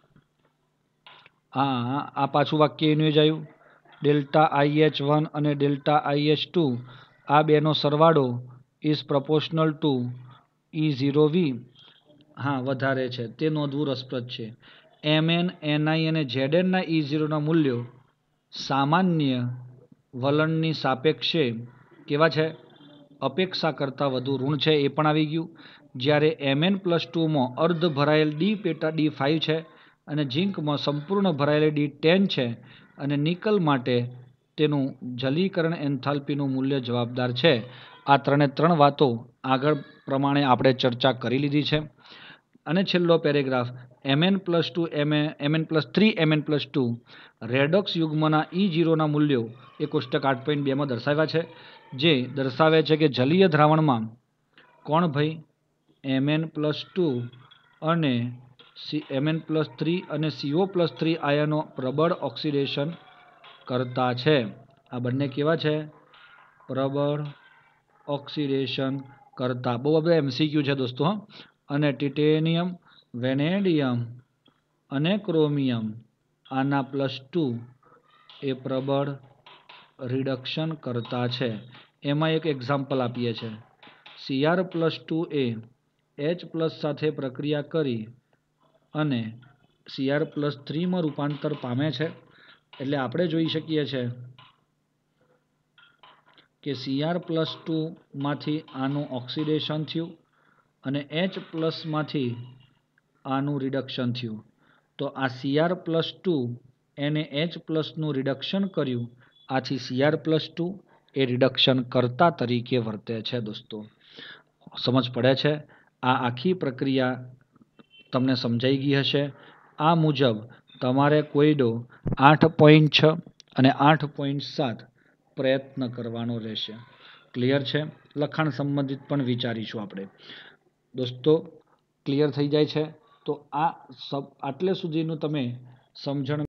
હા આ પાછું વાક્ય એનું જ આવ્યું. ડેલ્ટા આઈ એચ વન અને ડેલ્ટા આઈ એચ ટુ આ બેનો સરવાળો is proportional to E zero V. હા વધારે છે તે નોંધવું રસપ્રદ છે. એમ એન એનઆઈ અને ઝેડ એનના ઈ ઝીરોના મૂલ્યો સામાન્ય વલણની સાપેક્ષે કેવા છે? અપેક્ષા કરતાં વધુ ઋણ છે. એ પણ આવી ગયું. જ્યારે એમએન પ્લસ ટુમાં અર્ધ ભરાયેલ ડી પેટા ડી ફાઇવ છે અને ઝિંકમાં સંપૂર્ણ ભરાયેલ ડી ટેન છે અને નિકલ માટે તેનું જલીકરણ એન્થાલ્પીનું મૂલ્ય જવાબદાર છે. આ ત્રણે ત્રણ વાતો આગળ પ્રમાણે આપણે ચર્ચા કરી લીધી છે. અને છેલ્લો paragraph M N plus two M N plus three M N plus two redox યુગ્મના ઈ ઝીરોના મૂલ્યો એ કોષ્ટક આઠ પોઈન્ટ બેમાં દર્શાવ્યા છે, જે દર્શાવે છે કે જલીય દ્રાવણમાં કોણ ભાઈ? એમએન પ્લસ ટુ અને સી એમએન પ્લસ થ્રી અને સીઓ પ્લસ થ્રી આયનો પ્રબળ ઓક્સિડેશન કરતા છે. આ બંને કેવા છે? પ્રબળ ઓક્સિડેશન કરતા. બહુ બધા એમસીક્યુ છે દોસ્તો. અને ટિટેનિયમ, વેનેડિયમ અને ક્રોમિયમ આના પ્લસ ટુ એ પ્રબળ રિડક્શન કરતા છે. એમાં એક એક્ઝામ્પલ આપીએ છે. સીઆર પ્લસ ટુ એ એચ પ્લસ સાથે પ્રક્રિયા કરી અને સીઆર પ્લસ થ્રીમાં રૂપાંતર પામે છે. એટલે આપણે જોઈ શકીએ છીએ કે સીઆર પ્લસ ટુમાંથી આનું ઓક્સિડેશન થયું અને એચ પ્લસમાંથી આનું રિડક્શન થયું. તો આ સીઆર પ્લસ ટુ એને એચ પ્લસનું રિડક્શન કર્યું. આથી સીઆર પ્લસ ટુ એ રિડક્શન કર્તા તરીકે વર્તે છે. દોસ્તો સમજ પડે છે? આ આખી પ્રક્રિયા તમને સમજાઈ ગઈ હશે. આ મુજબ તમારે કોયડો આઠ પોઈન્ટ છ અને આઠ પોઈન્ટ સાત પ્રયત્ન કરવાનો રહેશે. ક્લિયર છે? લખાણ સંબંધિત પણ વિચારીશું આપણે. દોસ્તો ક્લિયર થઈ જાય છે? તો આ સબ આટલે સુધીનું તમે સમજણ